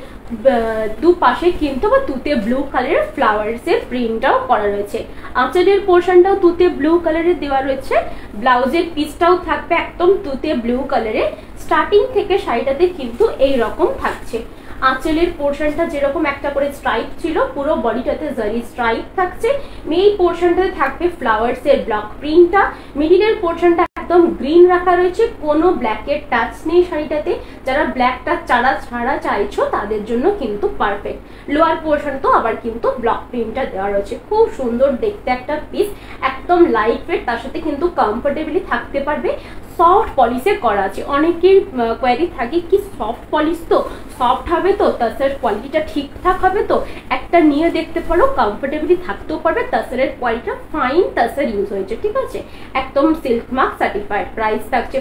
দুপাশে কিন্তু বা তুতে ব্লু কালারের ফ্লাওয়ার্সের প্রিন্টটাও করা রয়েছে। আঁচলের পোর্শনটাও তুতে ব্লু কালারের দেওয়া রয়েছে, ব্লাউজের পিসটাও থাকবে একদম তুতে ব্লু কালারে। স্টার্টিং থেকে শাড়িটাতে কিন্তু এই রকম থাকছে। আঁচলের পোর্শনটা যেরকম একটা করে স্ট্রাইপ ছিল, পুরো বডিটাতে জারি স্ট্রাইপ থাকছে। এই পোর্শনটাতে থাকবে ফ্লাওয়ার্সের ব্লক প্রিন্টটা, মিডিলের পোর্শনটা একদম গ্রিন রাখা রয়েছে, কোনো ব্ল্যাকের টাচ নেই শাড়িটাতে। যারা ব্ল্যাকটা ছাড়া চাইছো তাদের জন্য কিন্তু পারফেক্ট। লোয়ার পোর্শন তো আবার কিন্তু ব্লক প্রিন্টটা দেওয়া রয়েছে। খুব সুন্দর দেখতে একটা পিস, একদম লাইট ওয়েট, তার সাথে কিন্তু কমফোর্টেবলি থাকতে পারবে। সফট পলিশে করা আছে। অনেকের কোয়ারি থাকে কি সফট পলিশ তো সফট হবে তো, তাসের কোয়ালিটিটা ঠিকঠাক হবে তো, একটা নিয়ে দেখতে পারো, কমফোর্টেবলি থাকতেও পারবে। তাসের কোয়ালিটিটা ফাইন তাসের ইউজ হয়েছে, ঠিক আছে, একদম সিল্ক মার্ক সার্টিফাইড। প্রাইস থাকছে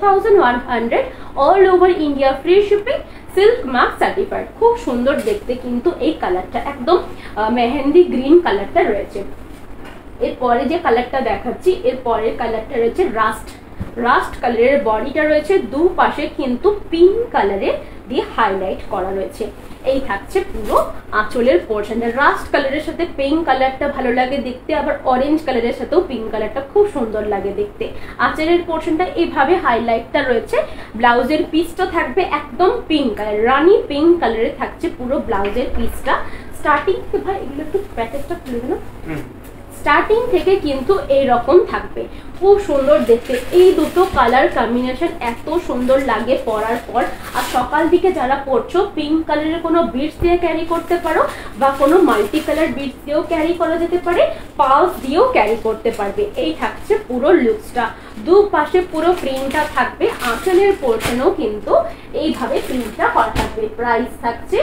4100, all over India free shipping, silk mark certified. খুব সুন্দর দেখতে কিন্তু এই কালারটা, একদম মেহেন্দি গ্রিন কালারটা রয়েছে। এরপরে যে কালারটা দেখাচ্ছি, এর পরের কালারটা রয়েছে রাস্ট কালারের, বডিটা রয়েছে দুপাশে কিন্তু পিঙ্ক কালারে দিয়ে হাইলাইট করা রয়েছে। এই থাকছে পুরো আঁচলের পোর্শনটা। রাস্ট কালারের সাথে পিঙ্ক কালারটা ভালো লাগে দেখতে, আবার অরেঞ্জ কালারের সাথেও পিঙ্ক কালারটা খুব সুন্দর লাগে দেখতে। আঁচলের পোর্শনটা এইভাবে হাইলাইটটা রয়েছে। ব্লাউজের পিসটা থাকবে একদম পিঙ্ক কালার, রানি পিঙ্ক কালারে থাকছে পুরো ব্লাউজের পিসটা। স্টার্টিং ভাই এগুলো একটু প্যাকেজটা খুলে দেন। স্টার্টিং থেকে কিন্তু এইরকম থাকবে, খুব সুন্দর দেখতে। এই দুটো কালার কম্বিনেশন এত সুন্দর লাগে পরার পর। আর সকাল দিকে যারা পরছো, পিঙ্ক কালারের কোনো বিডস দিয়ে ক্যারি করতে পারো, বা কোনো মাল্টি কালার বিডস দিয়েও ক্যারি করা যেতে পারে, পালস দিয়েও ক্যারি করতে পারবে। এই থাকছে পুরো লুকসটা, দুপাশে পুরো প্রিন্টটা থাকবে। আঁচলের পোর্শনেও কিন্তু এইভাবে প্রিন্টটা করা থাকবে। প্রাইস থাকছে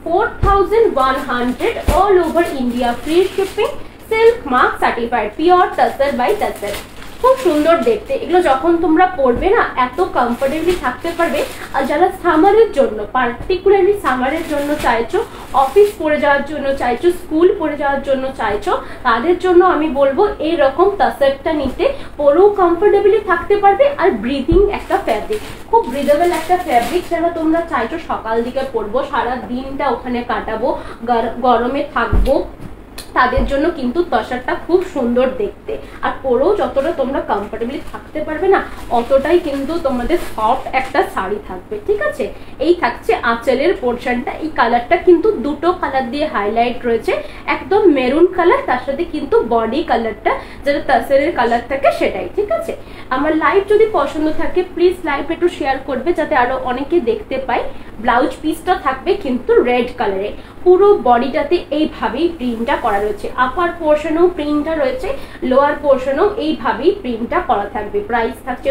4100, all over India free shipping, silk mark certified, pure tussar by tussar. খুব সুন্দর দেখতে। এগুলো যখন তোমরা পরবে না, এত কমফোর্টেবলি থাকতে পারবে। আর যারা সামারের জন্য, পার্টিকুলারলি সামারের জন্য চাইছো, অফিস পরে যাওয়ার জন্য চাইছো, স্কুল পরে যাওয়ার জন্য চাইছো, তাদের জন্য আমি বলবো এইরকম তাসরটা নিতে। পরেও কমফোর্টেবলি থাকতে পারবে, আর ব্রিদিং একটা ফ্যাব্রিক, খুব ব্রিদেবল একটা ফ্যাব্রিক। যারা তোমরা চাইছো সকাল দিকে পরবো, সারা দিনটা ওখানে কাটাবো, গরমে থাকবো, তাদের জন্য কিন্তু তসরটা খুব সুন্দর দেখতে। আর পরেও যতটা তোমরা কমফোর্টেবলি থাকতে পারবে না, অতটাই কিন্তু তোমাদের সফট একটা শাড়ি থাকবে, ঠিক আছে। এই থাকছে আঁচলের পোর্শনটা। এই কালারটা কিন্তু দুটো কালার দিয়ে হাইলাইট রয়েছে, একদম মেরুন কালার, তার সাথে কিন্তু বডি কালারটা যেটা তাসরের কালার থাকে সেটাই, ঠিক আছে। আমার লাইভ যদি পছন্দ থাকে প্লিজ লাইভ একটু শেয়ার করবে, যাতে আরো অনেকে দেখতে পায়। ব্লাউজ পিসটা থাকবে কিন্তু রেড কালারে, পুরো বডিটাতে এইভাবেই প্রিন্টটা করা রয়েছে। আপার পোর্শনেও প্রিন্টটা রয়েছে, লোয়ার পোর্শনেও এইভাবেই প্রিন্টটা করা থাকবে। প্রাইস থাকছে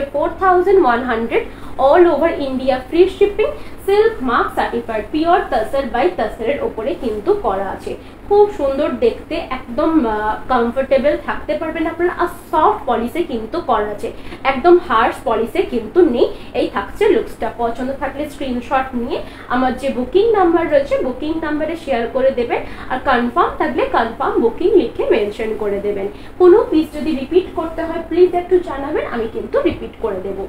4100, all over India free shipping, silk mark certified, pure tussar by তাসরের ওপরে কিন্তু করা আছে। খুব সুন্দর দেখতে, একদম কমফোর্টেবল থাকতে পারবেন আপনারা। আর সফট পলিশে কিন্তু করা আছে, একদম হার্শ পলিশে কিন্তু নেই। এই থাকছে লুকসটা। পছন্দ থাকলে স্ক্রিনশট নিয়ে আমার যে বুকিং নাম্বার রয়েছে, বুকিং নাম্বারে শেয়ার করে দেবেন। আর কনফার্ম থাকলে কনফার্ম বুকিং লিখে মেনশন করে দেবেন। কোনো পিস যদি রিপিট করতে হয় প্লিজ একটু জানাবেন, আমি কিন্তু রিপিট করে দেবো।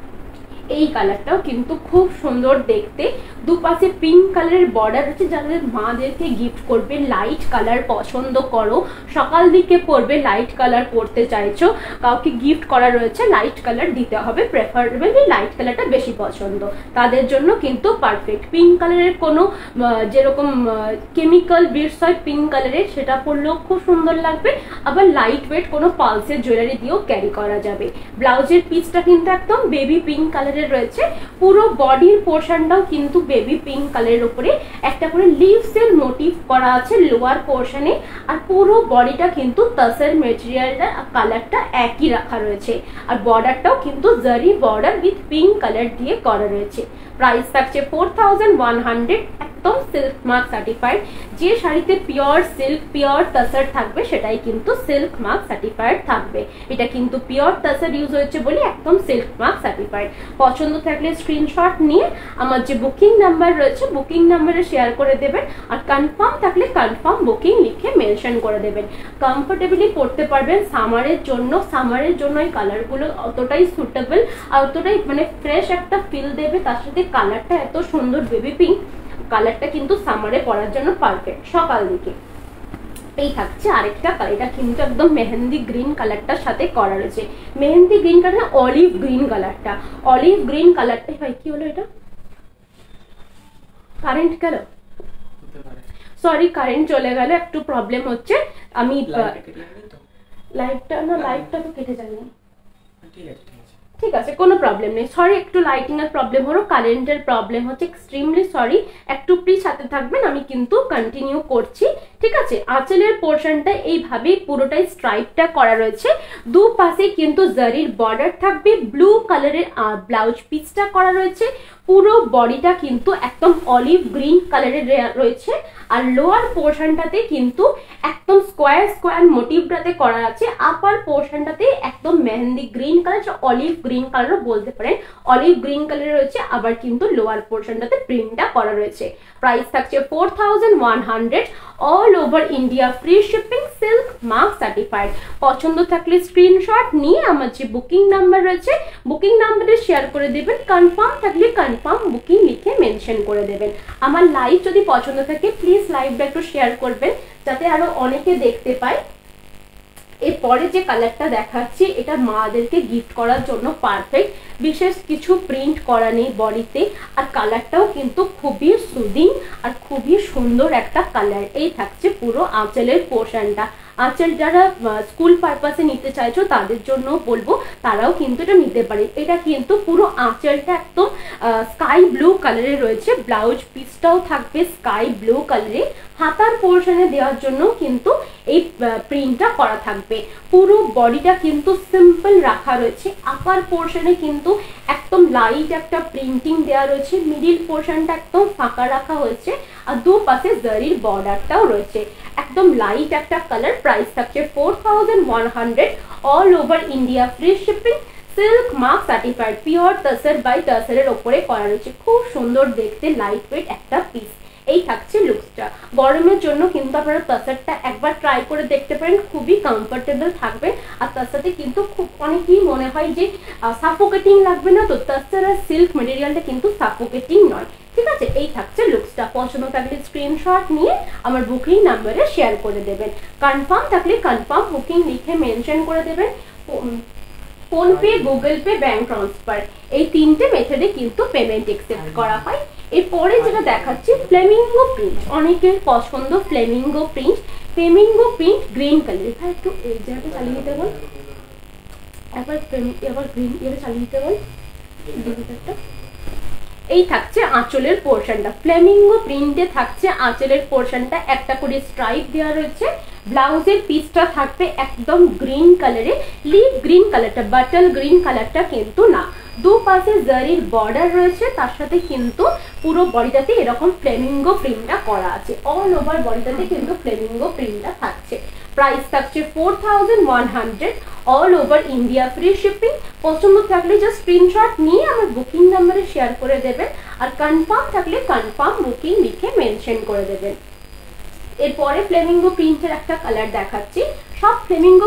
এই কালারটাও কিন্তু খুব সুন্দর দেখতে, দুপাশে পিঙ্ক কালারের বর্ডার আছে। যাদের মাদেরকে গিফট করবে, লাইট কালার পছন্দ করো, সকাল দিকে পরবে, লাইট কালার পরতে চাইছো, কাউকে গিফট করা রয়েছে, লাইট কালার দিতে হবে, প্রেফারেবলি লাইট কালারটা বেশি পছন্দ, তাদের জন্য কিন্তু পারফেক্ট। পিঙ্ক কালারের কোনো যেরকম কেমিক্যাল বিটস হয় পিঙ্ক কালারের, সেটা পরলেও খুব সুন্দর লাগবে। আবার লাইট ওয়েট কোনো পালসের জুয়েলারি দিয়েও ক্যারি করা যাবে। ব্লাউজের পিসটা কিন্তু একদম বেবি পিঙ্ক কালার রয়েছে, পুরো বডির পোর্শনটাও কিন্তু বেবি পিঙ্ক কালারের উপরে একটা করে লিভস এর মোটিভ করা আছে লোয়ার পোর্শনে। আর পুরো বডিটা কিন্তু তাসর মেটেরিয়ালটা কালারটা একই রাখা রয়েছে। আর বর্ডারটাও কিন্তু জারি বর্ডার উইথ পিঙ্ক কালার দিয়ে করা রয়েছে। প্রাইস থাকছে 4100, একদম সিল্ক মার্ক সার্টিফাইড। যে শাড়িতে পিওর সিল্ক পিওর তাসার থাকবে সেটাই কিন্তু সিল্ক মার্ক সার্টিফাইড থাকবে। এটা কিন্তু পিওর তাসার ইউজ হয়েছে বলে একদম সিল্ক মার্ক সার্টিফাইড। পছন্দ থাকলে স্ক্রিনশট নিয়ে আমার যে বুকিং নাম্বার রয়েছে বুকিং নাম্বারে শেয়ার করে দেবেন, আর কনফার্ম থাকলে কনফার্ম বুকিং লিখে মেনশন করে দেবেন। কমফোর্টেবলি পড়তে পারবেন সামারের জন্য এই কালারগুলো অতটাই সুটেবল আর অতটাই মানে ফ্রেশ একটা ফিল দেবে। তার সাথে কালারটা এত সুন্দর বেবি পিঙ্ক কালারটা কিন্তু সামারে পরার জন্য পারফেক্ট। সকাল দিকে এই থাকছে আরেকটা কালার, এটা কিন্তু একদম মেহেন্দি গ্রিন কালারটার সাথে করা রয়েছে। Mehndi green colour, olive green কালারটা, অলিভ গ্রিন কালারটা ভাই কি হলো, এটা কারেন্ট গেল, সরি কারেন্ট চলে গেল, একটু প্রবলেম হচ্ছে। আমি লাইটটা তো কেটে যায়নি, ঠিক আছে কোনো প্রবলেম নেই। সরি একটু লাইটিং এর প্রবলেম হলো, কারেন্টের প্রবলেম হচ্ছে, এক্সট্রিমলি সরি। একটু প্লিজ সাথে থাকবেন, আমি কিন্তু কন্টিনিউ করছি, ঠিক আছে। আঁচলের পোর্শনটা এইভাবেই পুরোটাই স্ট্রাইপটা করা রয়েছে, দুপাশে কিন্তু জারির বর্ডার থাকবে, ব্লু কালারের ব্লাউজ পিসটা করা রয়েছে। পুরো বডিটা কিন্তু একদম অলিভ গ্রিন কালারের রয়েছে, আর লোয়ার পোর্শনটাতে কিন্তু একদম স্কোয়ার মোটিভটাতে করা আছে। আপার পোর্শনটাতে একদম mehndi green colour, olive green কালারও বলতে পারেন, অলিভ গ্রিন কালার রয়েছে। আবার কিন্তু লোয়ার পোর্শনটাতে প্রিন্টটা করা রয়েছে। প্রাইস থাকছে 4100, all over India, free shipping, silk mark certified. পছন্দ থাকলে স্ক্রিনশট নিয়ে আমার যে বুকিং নাম্বার রয়েছে বুকিং নাম্বারে শেয়ার করে দেবেন, কনফার্ম থাকলে কনফার্ম বুকিং লিখে মেনশন করে দেবেন। আমার লাইভ যদি পছন্দ থাকে প্লিজ লাইভটা একটু শেয়ার করবেন যাতে আরো অনেকে দেখতে পায়। এরপরে যে কালারটা দেখাচ্ছি এটা মাদেরকে গিফট করার জন্য পারফেক্ট, বিশেষ কিছু প্রিন্ট করা নেই বডিতে, আর কালারটাও কিন্তু খুবই সুদিং আর খুবই সুন্দর একটা কালার। এই থাকছে পুরো আঁচলের পোর্শনটা। আঁচল যারা স্কুল পারপাসে নিতে চাইছো তাদের জন্য বলবো, তারাও কিন্তু এটা নিতে পারে। এটা কিন্তু পুরো আঁচলটা একদম স্কাই ব্লু কালারে রয়েছে, ব্লাউজ পিসটাও থাকবে স্কাই ব্লু কালারে। হাতার পোর্শনে দেওয়ার জন্য কিন্তু এই প্রিন্টটা করা থাকবে। পুরো বডিটা কিন্তু সিম্পল রাখা রয়েছে, আপার পোর্শনে কিন্তু একদম লাইট একটা প্রিন্টিং দেওয়া রয়েছে, মিডিল পোর্শনটা একদম ফাঁকা রাখা হয়েছে, আর দুপাশে জারির বর্ডারটাও রয়েছে। একদম লাইট একটা কালার। প্রাইস থাকছে 4100, all over India, free shipping, silk mark certified, pure tussar by তাসারের ওপরে করা রয়েছে। খুব সুন্দর দেখতে লাইট ওয়েট একটা পিস। এই থাকছে লুকসটা। গরমের জন্য কিন্তু আপনারা তাসারটা একবার ট্রাই করে দেখতে পারেন, খুবই কমফোর্টেবল থাকবে। আর তার সাথে কিন্তু খুব অনেকেই মনে হয় যে সাফোকেটিং লাগবে না, তো তাসার আর সিল্ক মেটেরিয়ালটা কিন্তু সাফোকেটিং নয়, ঠিক আছে। এই থাকছে লুকসটা। পছন্দ থাকলে স্ক্রিনশট নিয়ে আমার বুকিং নাম্বারে শেয়ার করে দেবেন, কনফার্ম থাকলে কনফার্ম বুকিং লিখে মেনশন করে দেবেন। PhonePe, Google pay, bank transfer, এই তিনটে মেথডে কিন্তু পেমেন্ট অ্যাকসেপ্ট করা হয়। এরপরে যেটা দেখাচ্ছি ফ্লেমিঙ্গো প্রিন্ট, অনেকের পছন্দ flamingo print. Flamingo print green colour, এটা একটু এই জায়গাটা চালিয়ে দিতে বল, এবার গ্রিন এটা চালিয়ে দিতে বল। এই থাকছে আঁচলের পোর্শনটা, ফ্লেমিঙ্গো প্রিন্টে থাকছে আঁচলের পোর্শনটা, একটা করে স্ট্রাইপ দেওয়া রয়েছে। ব্লাউজের পিসটা থাকবে একদম গ্রিন কালারে, লিভ গ্রিন কালারটা, বাটল গ্রিন কালারটা কিন্তু না। দুপাশে জারির বর্ডার রয়েছে, তার সাথে কিন্তু পুরো বডিটাতে এরকম ফ্লেমিঙ্গো প্রিন্টটা করা আছে। অল ওভার বডিটাতে কিন্তু ফ্লেমিঙ্গো প্রিন্টটা থাকছে। প্রাইস থাকছে 4100, all over India, free shipping. পছন্দ থাকলে জাস্ট স্ক্রিনশট নিয়ে আমার বুকিং নাম্বারে শেয়ার করে দেবেন, আর কনফার্ম থাকলে কনফার্ম বুকিং লিখে মেনশন করে দেবেন। এরপরে ফ্লেমিঙ্গো প্রিন্টের একটা কালার দেখাচ্ছি। সব ফ্লেমিঙ্গো